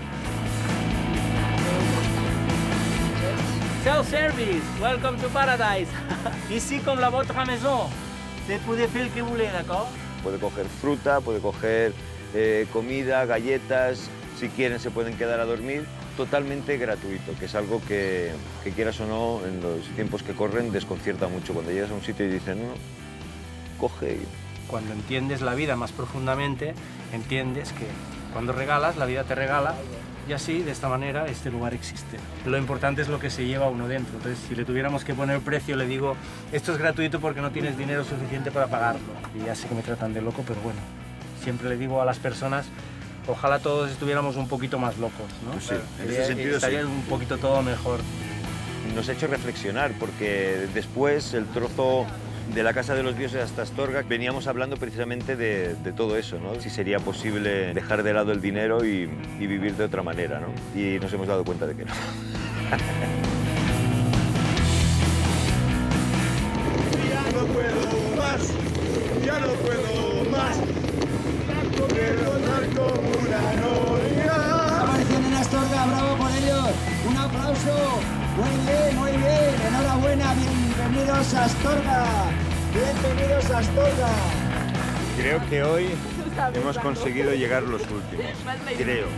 Speaker 16: Self-service, welcome to paradise. Ici comme la votre maison. Vous pouvez faire ce que vous voulez, d'accord?
Speaker 7: Puede coger fruta, puede coger eh, comida, galletas, si quieren se pueden quedar a dormir, totalmente gratuito, que es algo que, que quieras o no, en los tiempos que corren desconcierta mucho. Cuando llegas a un sitio y dicen, no, coge y...
Speaker 10: Cuando entiendes la vida más profundamente, entiendes que cuando regalas, la vida te regala y así, de esta manera, este lugar existe. Lo importante es lo que se lleva uno dentro. Entonces, si le tuviéramos que poner precio, le digo, esto es gratuito porque no tienes dinero suficiente para pagarlo. Y ya sé que me tratan de loco, pero bueno, siempre le digo a las personas, ojalá todos estuviéramos un poquito más locos, ¿no?
Speaker 7: Pues sí, en
Speaker 10: ese
Speaker 7: sentido
Speaker 10: estaría
Speaker 7: sí.
Speaker 10: un poquito todo mejor.
Speaker 7: Nos ha hecho reflexionar porque después el trozo de la Casa de los Dioses hasta Astorga veníamos hablando precisamente de, de todo eso, ¿no? Si sería posible dejar de lado el dinero y, y vivir de otra manera, ¿no? Y nos hemos dado cuenta de que no.
Speaker 18: Ya no puedo más, ya no puedo más. Quiero estar como una novia.
Speaker 23: Aparecieron en Astorga, bravo por ellos. Un aplauso. Muy bien, muy bien. Enhorabuena, bienvenidos a Astorga. Bienvenidos a Astorga.
Speaker 5: Creo que hoy hemos conseguido llegar los últimos. Creo.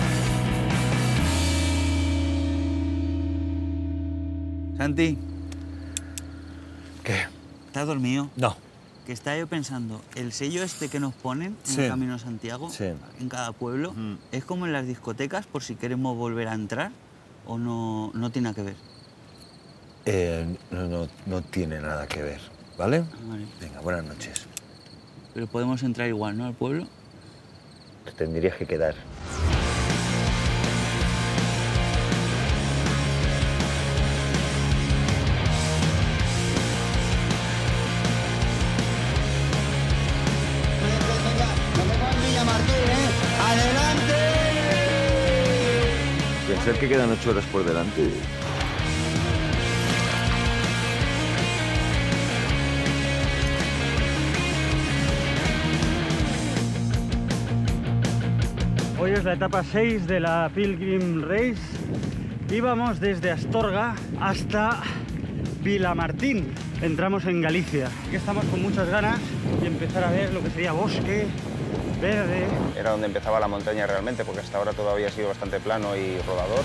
Speaker 20: Santi,
Speaker 7: ¿Qué?
Speaker 4: ¿Estás dormido?
Speaker 7: No.
Speaker 4: Que estaba yo pensando, el sello este que nos ponen en
Speaker 7: Sí.
Speaker 4: el Camino de Santiago,
Speaker 7: Sí.
Speaker 4: en cada pueblo,
Speaker 7: Mm.
Speaker 4: ¿es como en las discotecas por si queremos volver a entrar o no, no tiene nada que ver?
Speaker 7: Eh, no, no, no tiene nada que ver, ¿vale?
Speaker 4: Ah, vale.
Speaker 7: Venga, buenas noches.
Speaker 4: Pero podemos entrar igual, ¿no? Al pueblo.
Speaker 7: Te tendrías que quedar. Pensar que quedan ocho horas por delante.
Speaker 3: Hoy es la etapa seis de la Pilgrim Race y vamos desde Astorga hasta Vilamartín. Entramos en Galicia. Aquí estamos con muchas ganas de empezar a ver lo que sería bosque, verde.
Speaker 19: Era donde empezaba la montaña realmente, porque hasta ahora todavía ha sido bastante plano y rodador.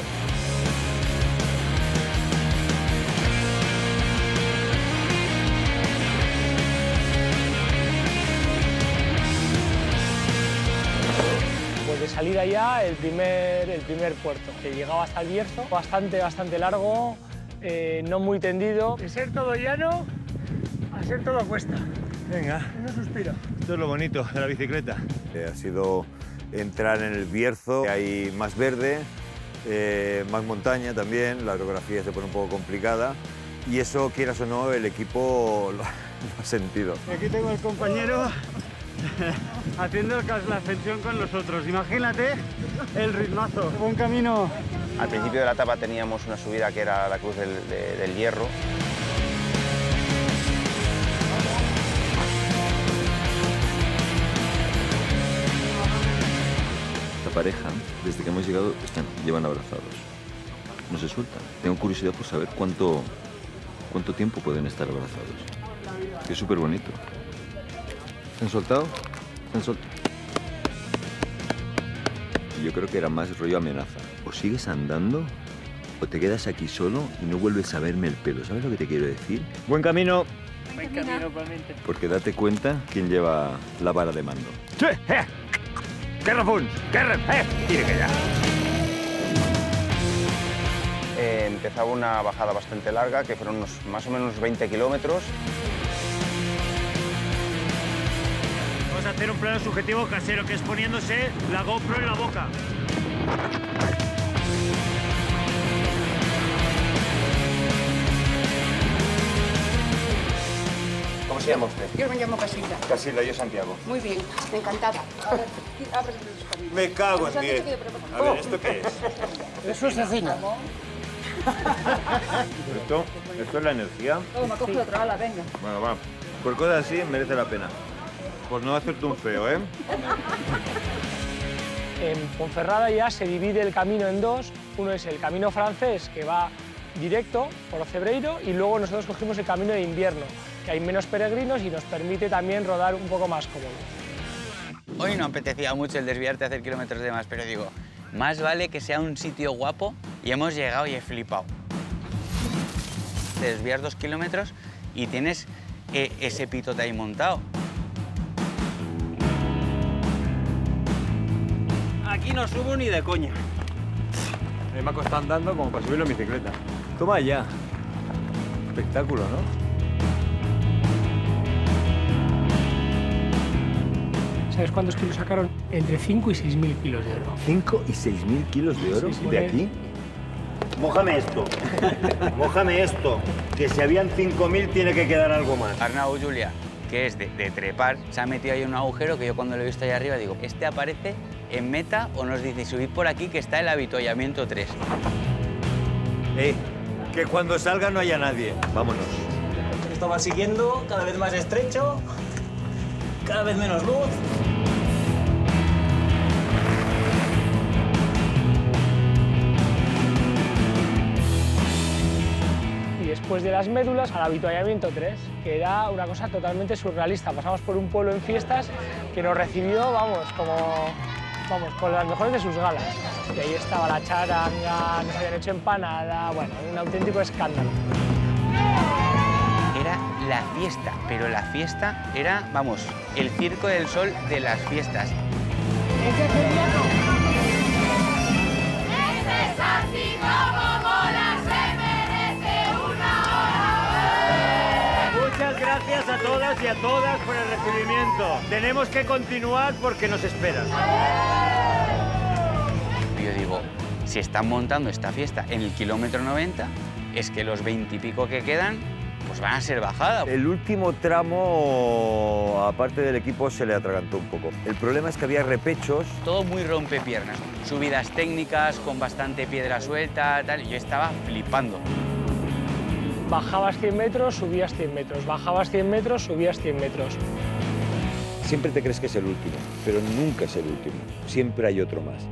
Speaker 1: Pues de salida ya el primer, el primer puerto, que llegaba hasta el Bierzo, bastante, bastante largo, eh, no muy tendido. De ser todo llano a ser todo cuesta.
Speaker 5: Venga.
Speaker 1: Un suspiro.
Speaker 5: Esto es lo bonito de la bicicleta.
Speaker 7: Eh, ha sido entrar en el Bierzo, hay más verde, eh, más montaña también, la orografía se pone un poco complicada y eso, quieras o no, el equipo lo, lo ha sentido.
Speaker 3: Y aquí tengo al compañero haciendo la ascensión con nosotros. Imagínate el ritmazo. Buen camino.
Speaker 19: Al principio de la etapa teníamos una subida que era la Cruz del, de- del Hierro.
Speaker 11: Esta pareja, desde que hemos llegado, están, llevan abrazados. No se sueltan. Tengo curiosidad por saber cuánto, cuánto tiempo pueden estar abrazados. Que es súper bonito. ¿Se han soltado? ¿Se han soltado? Yo creo que era más rollo amenaza. O sigues andando o te quedas aquí solo y no vuelves a verme el pelo. ¿Sabes lo que te quiero decir? Buen camino.
Speaker 1: Buen camino, igualmente.
Speaker 11: Porque date cuenta quién lleva la vara de mando.
Speaker 7: ¡Sí! ¡Eh! ¡Qué rafún! ¡Qué ref! ¡Eh! ¡Tire que ya!
Speaker 19: Eh, empezaba una bajada bastante larga, que fueron unos, más o menos veinte kilómetros.
Speaker 2: Vamos a hacer un plano subjetivo casero, que es poniéndose la GoPro en la boca.
Speaker 19: ¿Cómo se llama usted?
Speaker 12: Yo me llamo Casilda.
Speaker 19: Casilda, yo Santiago.
Speaker 12: Muy bien, encantada. Ahora, abres los caminos.
Speaker 19: Me cago en
Speaker 12: Nos han dicho
Speaker 19: diez.
Speaker 12: que yo preparo-
Speaker 19: A ver, ¿esto qué es?
Speaker 12: Eso es cecina.
Speaker 11: ¿Esto? ¿Esto es la energía?
Speaker 12: Oh, me ha cogido otra ala, venga.
Speaker 11: Bueno, va. Por cosas así merece la pena. Por no hacerte un feo, ¿eh?
Speaker 1: En Ponferrada ya se divide el camino en dos. Uno es el camino francés, que va directo por Ocebreiro, y luego nosotros cogimos el camino de invierno, que hay menos peregrinos y nos permite también rodar un poco más cómodo.
Speaker 4: Hoy no apetecía mucho el desviarte a hacer kilómetros de más, pero digo, más vale que sea un sitio guapo y hemos llegado y he flipado. Te desvías dos kilómetros y tienes eh, ese pitote ahí montado.
Speaker 3: Aquí no subo ni de coña.
Speaker 7: A mí me ha costado andando como para subirlo en bicicleta. Toma ya. Espectáculo, ¿no?
Speaker 1: ¿Sabes cuántos kilos sacaron? Entre cinco y seis mil kilos de oro.
Speaker 11: ¿cinco y seis mil kilos de oro?
Speaker 1: Sí, sí,
Speaker 11: ¿De
Speaker 1: sí.
Speaker 11: aquí?
Speaker 2: Mójame esto. Mójame esto. Que si habían cinco mil tiene que quedar algo más.
Speaker 4: Arnau Julia, que es de, de trepar, se ha metido ahí en un agujero que yo cuando lo he visto ahí arriba digo, este aparece en meta o nos dice, subid por aquí que está el avituallamiento tres.
Speaker 5: Eh, que cuando salga no haya nadie. Vámonos.
Speaker 15: Esto va siguiendo, cada vez más estrecho, cada vez menos luz.
Speaker 1: Y después de las médulas, al avituallamiento tres, que era una cosa totalmente surrealista. Pasamos por un pueblo en fiestas que nos recibió, vamos, como, vamos, con las mejores de sus galas. Y ahí estaba la charanga, nos habían hecho empanada, bueno, un auténtico escándalo.
Speaker 4: Era la fiesta, pero la fiesta era, vamos, el Circo del Sol de las fiestas.
Speaker 2: Muchas gracias a todas y a todas por el recibimiento. Tenemos que continuar porque nos esperan.
Speaker 4: Yo digo, si están montando esta fiesta en el kilómetro noventa, es que los veintipico que quedan, pues van a ser bajadas.
Speaker 11: El último tramo, aparte del equipo, se le atragantó un poco. El problema es que había repechos.
Speaker 4: Todo muy rompepiernas, subidas técnicas con bastante piedra suelta, tal, y yo estaba flipando.
Speaker 1: Bajabas cien metros, subías cien metros, bajabas cien metros, subías cien metros.
Speaker 11: Siempre te crees que es el último, pero nunca es el último. Siempre hay otro más.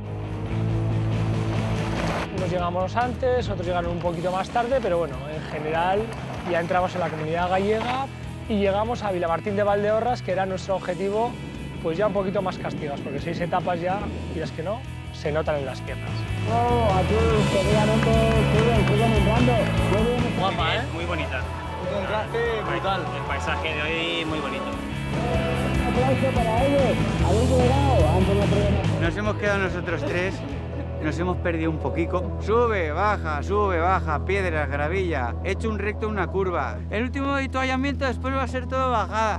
Speaker 1: Unos llegamos antes, otros llegaron un poquito más tarde, pero bueno, en general ya entramos en la Comunidad Gallega y llegamos a Vilamartín de Valdeorras, que era nuestro objetivo, pues ya un poquito más castigados, porque seis etapas ya, quieras que no, se notan en las piernas.
Speaker 23: Oh, aquí, seguramente, siguen, siguen entrando.
Speaker 15: Guapa, ¿eh? Muy bonita.
Speaker 23: Un contraste brutal.
Speaker 15: El paisaje de hoy muy bonito.
Speaker 23: Un aplauso para ellos. Habéis llegado antes de la prueba.
Speaker 4: Nos hemos quedado nosotros tres, nos hemos perdido un poquito. Sube, baja, sube, baja, piedras, gravilla, he hecho un recto, una curva. El último avituallamiento después va a ser todo bajada.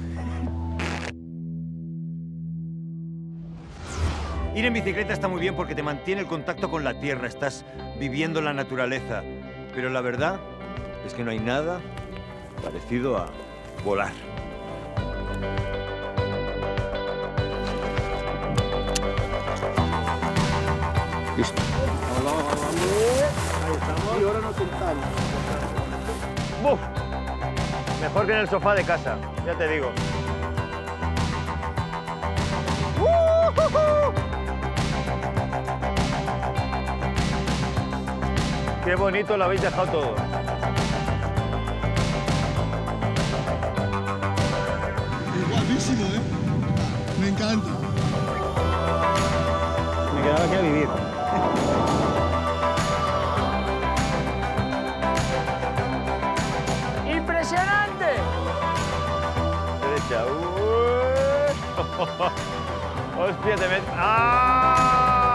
Speaker 5: Ir en bicicleta está muy bien porque te mantiene el contacto con la tierra, estás viviendo la naturaleza. Pero la verdad es que no hay nada parecido a volar.
Speaker 11: Listo.
Speaker 22: Ahí estamos. Y ahora nos sentamos.
Speaker 2: ¡Buf! Mejor que en el sofá de casa, ya te digo. ¡Qué bonito lo habéis dejado todo!
Speaker 8: Guapísimo, ¿eh? Me encanta.
Speaker 6: Me quedaba aquí a vivir.
Speaker 1: ¡Impresionante!
Speaker 2: Derecha. Uh. ¡Hostia, te metes! ¡Ah!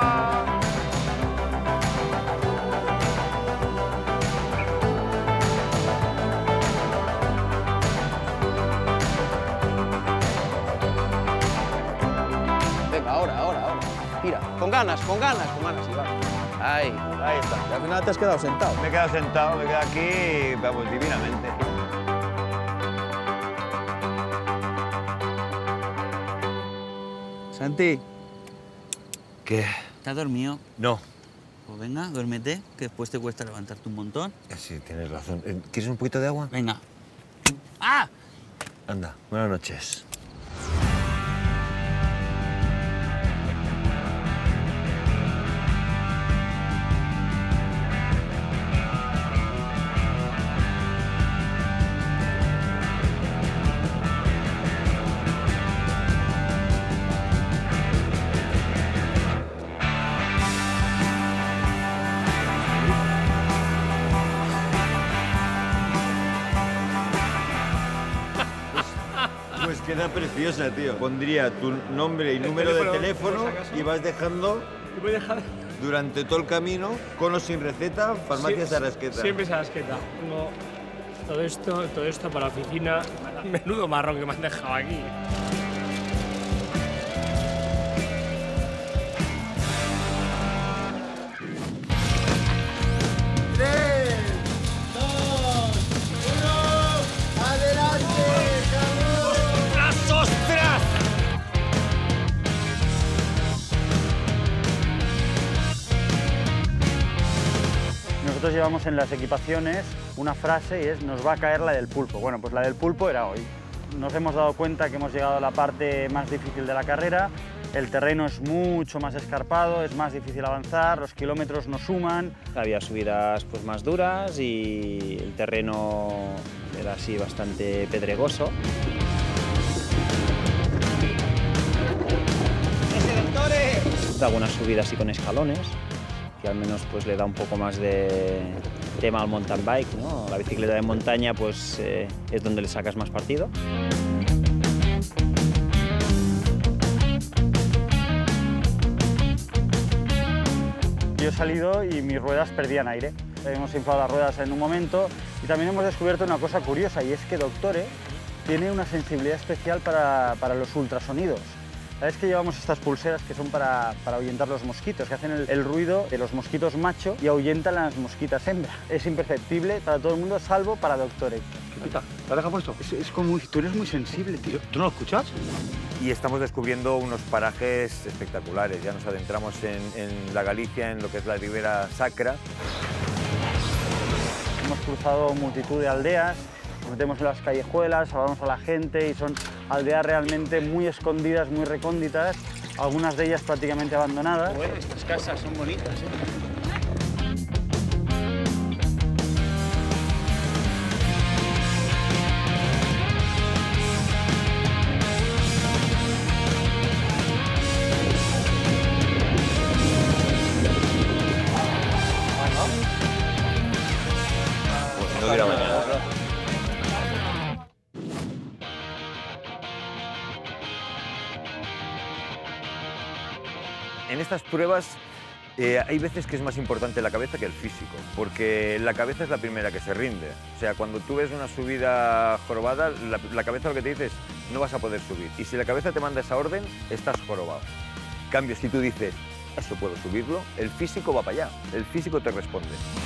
Speaker 20: Venga, ahora, ahora, ahora. Tira, con ganas, con ganas, con ganas, Iván. Ahí,
Speaker 2: Ahí está.
Speaker 20: y al final te has quedado sentado.
Speaker 2: Me he quedado sentado, me he quedado aquí, vamos, divinamente.
Speaker 4: Santi,
Speaker 5: ¿Qué?
Speaker 4: ¿estás dormido?
Speaker 5: No.
Speaker 4: Pues venga, duérmete, que después te cuesta levantarte un montón.
Speaker 5: Sí, tienes razón. Eh, ¿Quieres un poquito de agua?
Speaker 4: Venga. ¡Ah!
Speaker 5: Anda, buenas noches. Pues queda preciosa, tío. Pondría tu nombre y número de teléfono y vas dejando
Speaker 1: Y voy a dejar...
Speaker 5: durante todo el camino, con o sin receta, farmacias
Speaker 1: Sí,
Speaker 5: Arasqueta.
Speaker 1: Siempre es Arasqueta. No, todo esto, todo esto para la oficina. Menudo marrón que me han dejado aquí.
Speaker 23: tres, dos, uno, adelante, Carlos.
Speaker 5: ¡Las ostras!
Speaker 3: Nosotros llevamos en las equipaciones una frase y es nos va a caer la del pulpo. Bueno, pues la del pulpo era hoy. Nos hemos dado cuenta que hemos llegado a la parte más difícil de la carrera. El terreno es mucho más escarpado, es más difícil avanzar, los kilómetros no suman.
Speaker 6: Había subidas pues, más duras y el terreno era así bastante pedregoso. Da algunas subidas y con escalones, que al menos pues, le da un poco más de, tema al mountain bike, ¿no? La bicicleta de montaña pues, eh, es donde le sacas más partido.
Speaker 3: Yo he salido y mis ruedas perdían aire. Hemos inflado las ruedas en un momento y también hemos descubierto una cosa curiosa, y es que Doctore tiene una sensibilidad especial para, para los ultrasonidos. Sabes que llevamos estas pulseras que son para, para ahuyentar los mosquitos, que hacen el, el ruido de los mosquitos macho y ahuyentan las mosquitas hembra. Es imperceptible para todo el mundo, salvo para Doctore.
Speaker 13: ¿Qué pita? ¿La deja puesto? Es, es como, tú eres muy sensible, tío. ¿Tú no lo escuchas?
Speaker 7: Y estamos descubriendo unos parajes espectaculares. Ya nos adentramos en, en la Galicia, en lo que es la Ribera Sacra.
Speaker 3: Hemos cruzado multitud de aldeas, nos metemos en las callejuelas, hablamos a la gente y son aldeas realmente muy escondidas, muy recónditas, algunas de ellas prácticamente abandonadas.
Speaker 10: Bueno, estas casas son bonitas, ¿eh?
Speaker 7: En estas pruebas eh, hay veces que es más importante la cabeza que el físico, porque la cabeza es la primera que se rinde. O sea, cuando tú ves una subida jorobada, la, la cabeza lo que te dice es no vas a poder subir. Y si la cabeza te manda esa orden, estás jorobado. En cambio, si tú dices eso puedo subirlo, el físico va para allá, el físico te responde.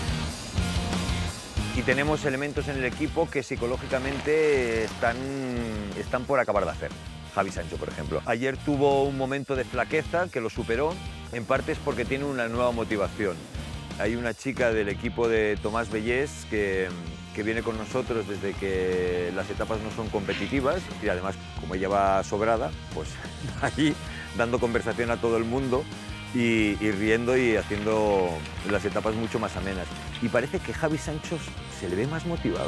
Speaker 7: Y tenemos elementos en el equipo que psicológicamente están, están por acabar de hacer. Javi Sancho, por ejemplo. Ayer tuvo un momento de flaqueza que lo superó, en parte es porque tiene una nueva motivación. Hay una chica del equipo de Tomás Bellés que, que viene con nosotros desde que las etapas no son competitivas y además, como ella va sobrada, pues ahí dando conversación a todo el mundo y, y riendo y haciendo las etapas mucho más amenas. Y parece que Javi Sancho se le ve más motivado.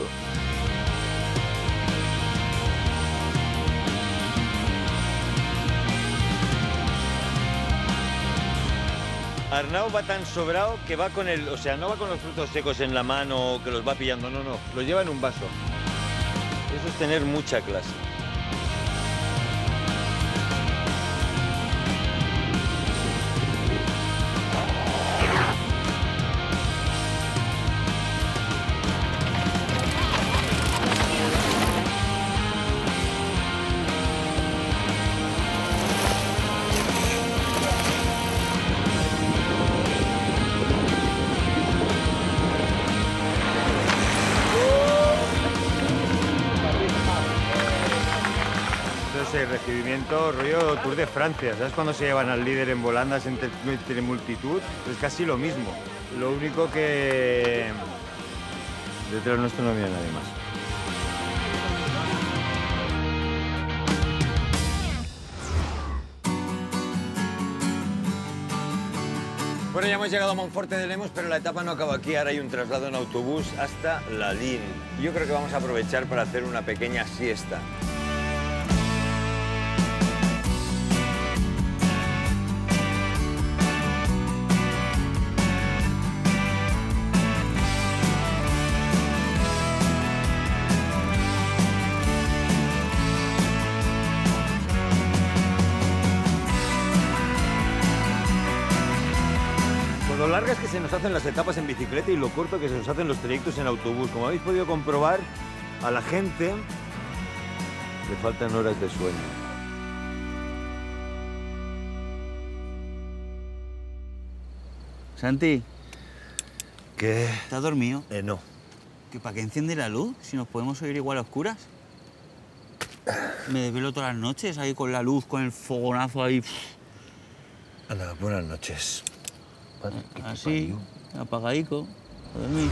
Speaker 7: Arnau va tan sobrado que va con el... O sea, no va con los frutos secos en la mano que los va pillando, no, no. Los lleva en un vaso. Eso es tener mucha clase. El recibimiento rollo Tour de Francia, ¿sabes? Cuando se llevan al líder en volandas entre, entre multitud, es casi lo mismo. Lo único que detrás nuestro no había nadie más. Bueno, ya hemos llegado a Monforte de Lemos, pero la etapa no acaba aquí. Ahora hay un traslado en autobús hasta Lalín. Yo creo que vamos a aprovechar para hacer una pequeña siesta. Lo largas que se nos hacen las etapas en bicicleta y lo corto que se nos hacen los trayectos en autobús. Como habéis podido comprobar, a la gente le faltan horas de sueño.
Speaker 4: Santi.
Speaker 7: ¿Qué?
Speaker 4: ¿Estás dormido?
Speaker 7: Eh, no.
Speaker 4: ¿Que para qué enciende la luz si nos podemos oír igual a oscuras? Me desvelo todas las noches ahí con la luz, con el fogonazo ahí.
Speaker 7: Anda, buenas noches.
Speaker 4: Así, apagadico, a dormir.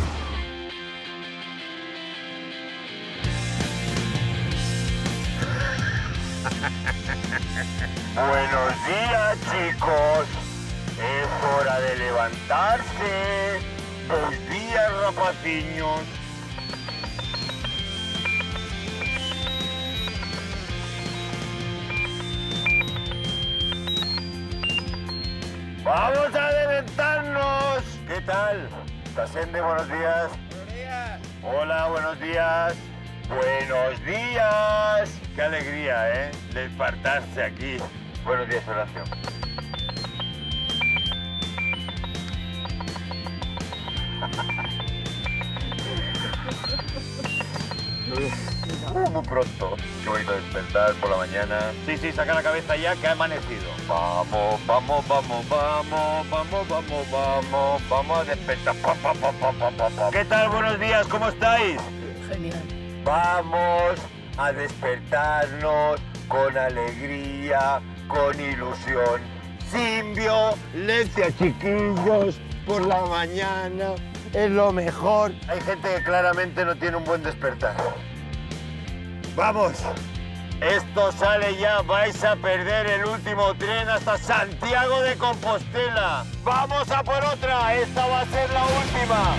Speaker 2: Buenos días, chicos. Es hora de levantarse. Buenos días, rapaciños. ¡Vamos a adelantarnos! ¿Qué tal? ¿Estás en de buenos días? Hola, buenos días. Buenos días. Qué alegría, ¿eh? Despertarse aquí. Buenos días, Horacio. Uh, muy pronto. Qué bonito despertar por la mañana. Sí, sí, saca la cabeza ya que ha amanecido. Vamos, vamos, vamos, vamos, vamos, vamos, vamos, vamos a despertar. Pa, pa, pa, pa, pa, pa, pa. ¿Qué tal? Buenos días, ¿cómo estáis?
Speaker 21: Genial.
Speaker 2: Vamos a despertarnos con alegría, con ilusión, sin violencia, chiquillos, por la mañana. Es lo mejor. Hay gente que claramente no tiene un buen despertar. ¡Vamos! Esto sale ya. Vais a perder el último tren hasta Santiago de Compostela. ¡Vamos a por otra! Esta va a ser la última.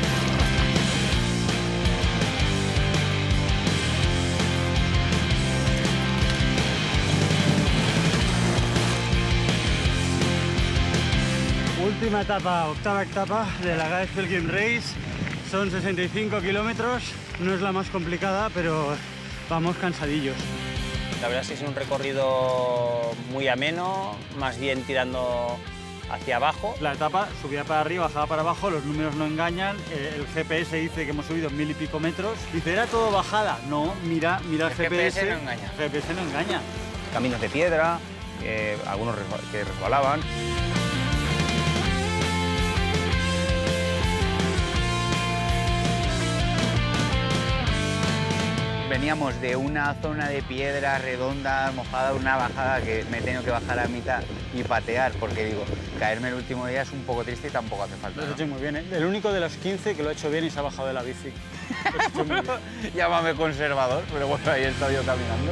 Speaker 3: Última etapa, octava etapa de la Gades Pelgrim Race. Son sesenta y cinco kilómetros, no es la más complicada, pero vamos cansadillos.
Speaker 6: La verdad es que es un recorrido muy ameno, más bien tirando hacia abajo.
Speaker 3: La etapa subía para arriba, bajaba para abajo, los números no engañan. El G P S dice que hemos subido mil y pico metros. Dice, ¿era todo bajada? No, mira, mira el, el G P S.
Speaker 4: G P S no engaña.
Speaker 3: El G P S no engaña.
Speaker 19: Caminos de piedra, eh, algunos que resbalaban.
Speaker 4: Veníamos de una zona de piedra redonda, mojada, una bajada que me he tenido que bajar a mitad y patear, porque digo, caerme el último día es un poco triste y tampoco hace falta.
Speaker 3: Lo has hecho muy bien, ¿eh? El único de los quince que lo ha hecho bien y se ha bajado de la bici. Lo has hecho muy bien.
Speaker 4: Llámame conservador, pero bueno, ahí he estado yo caminando.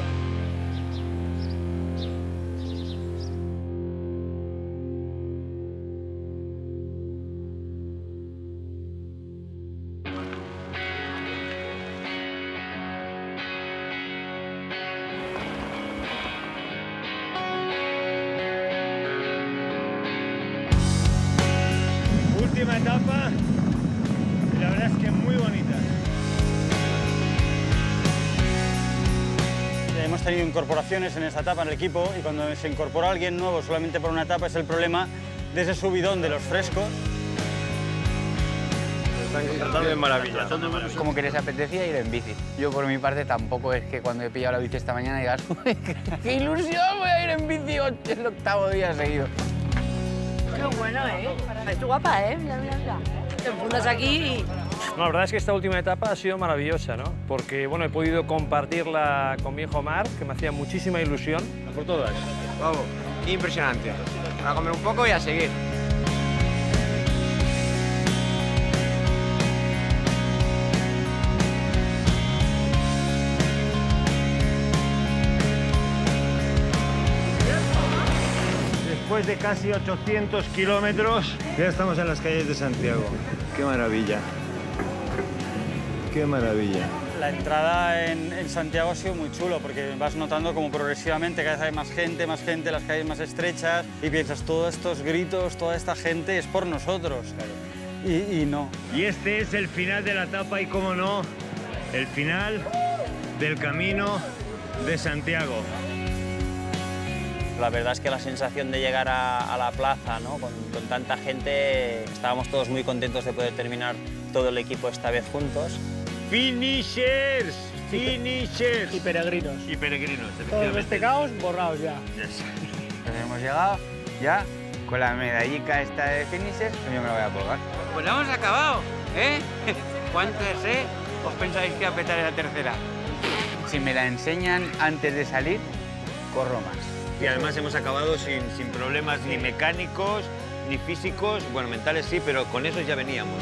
Speaker 2: Última etapa, y la verdad es que muy bonita.
Speaker 3: Hemos tenido incorporaciones en esta etapa en el equipo y cuando se incorpora alguien nuevo solamente por una etapa es el problema de ese subidón de los frescos.
Speaker 2: Están tratando de maravilla.
Speaker 4: Como que les apetecía ir en bici. Yo por mi parte tampoco es que cuando he pillado la bici esta mañana digas, ¡uy, qué ilusión! Voy a ir en bici el octavo día seguido.
Speaker 21: Qué bueno, ¿eh? Estoy guapa, ¿eh? Mira, mira, mira. Te enfundas aquí y...
Speaker 9: No, la verdad es que esta última etapa ha sido maravillosa, ¿no? Porque, bueno, he podido compartirla con mi hijo Marc, que me hacía muchísima ilusión.
Speaker 20: Por todas. Vamos, impresionante. A comer un poco y a seguir.
Speaker 2: Después de casi ochocientos kilómetros, ya estamos en las calles de Santiago. ¡Qué maravilla! ¡Qué maravilla!
Speaker 3: La entrada en, en Santiago ha sido muy chulo porque vas notando como progresivamente cada vez hay más gente, más gente, las calles más estrechas y piensas, todos estos gritos, toda esta gente es por nosotros. Claro. Y, y no.
Speaker 2: Y este es el final de la etapa y, cómo no, el final del Camino de Santiago.
Speaker 6: La verdad es que la sensación de llegar a, a la plaza, ¿no? con, con tanta gente, estábamos todos muy contentos de poder terminar todo el equipo esta vez juntos.
Speaker 2: ¡Finishers! ¡Finishers!
Speaker 1: Y peregrinos.
Speaker 2: Y peregrinos,
Speaker 1: todos destecados, borrados ya.
Speaker 4: Yes. Entonces hemos llegado ya con la medallica esta de finishers, que yo me la voy a colgar.
Speaker 16: Pues la hemos acabado, ¿eh? ¿Cuántas, eh? ¿Os pensáis que a petar en la tercera?
Speaker 4: Si me la enseñan antes de salir, corro más.
Speaker 7: Y además hemos acabado sin, sin problemas ni mecánicos, ni físicos, bueno, mentales sí, pero con esos ya veníamos.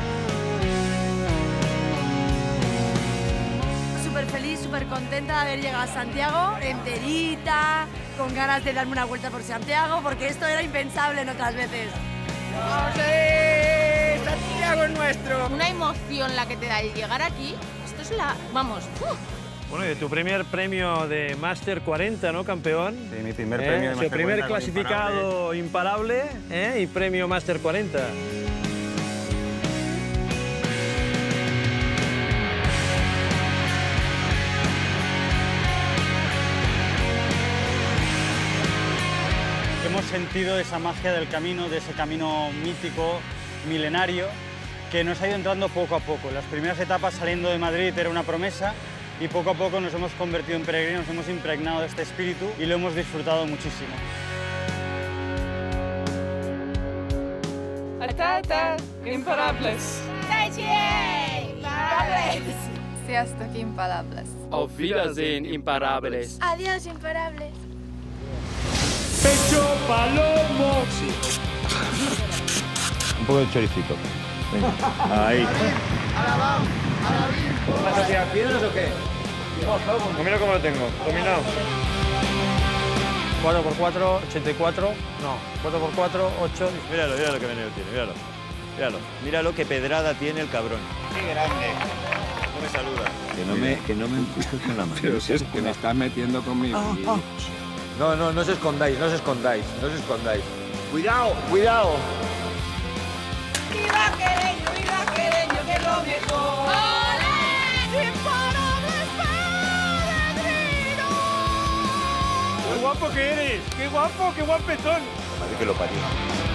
Speaker 21: Súper feliz, súper contenta de haber llegado a Santiago, enterita, con ganas de darme una vuelta por Santiago, porque esto era impensable en otras veces.
Speaker 16: ¡Vamos, eh! ¡Santiago es nuestro!
Speaker 12: Una emoción la que te da el llegar aquí. Esto es la... Vamos. ¡Uf!
Speaker 9: Bueno, y de tu primer premio de Máster cuarenta, ¿no, campeón?
Speaker 19: Sí, mi primer
Speaker 9: ¿Eh?
Speaker 19: premio de Máster
Speaker 9: Su primer
Speaker 19: cuarenta,
Speaker 9: clasificado imparable, ¿eh? Y premio Máster cuarenta.
Speaker 3: sentido esa magia del camino, de ese camino mítico, milenario, que nos ha ido entrando poco a poco. Las primeras etapas saliendo de Madrid era una promesa y poco a poco nos hemos convertido en peregrinos, hemos impregnado de este espíritu y lo hemos disfrutado muchísimo.
Speaker 14: Tata, imparables.
Speaker 12: Imparables.
Speaker 14: Sí, hasta aquí imparables.
Speaker 17: Auf Wiedersehen, imparables.
Speaker 12: Adiós, imparables.
Speaker 1: Pecho palomo.
Speaker 7: Sí. Un poco de choricito. Venga. Ahí.
Speaker 23: ¿Vas hacia piedras o qué?
Speaker 7: No, mira cómo lo tengo. Dominado.
Speaker 9: cuatro por cuatro, ochenta y cuatro. No, cuatro por cuatro, ocho.
Speaker 7: Míralo, míralo que veneno tiene, míralo. Míralo. Míralo qué pedrada tiene el cabrón.
Speaker 23: Qué grande.
Speaker 7: No me saluda.
Speaker 11: Que no me, que no me empujes con la mano.
Speaker 18: Pero si es que me estás metiendo conmigo.
Speaker 11: Ah, ah. No, no, no os escondáis, no os escondáis, no os escondáis. ¡Cuidado, cuidado!
Speaker 12: ¡Viva Quereño, viva Quereño, que es lo mejor! ¡Olé! ¡Imparables peregrinos!
Speaker 9: ¡Qué guapo que eres! ¡Qué guapo, qué guapetón!
Speaker 11: Madre que lo parió.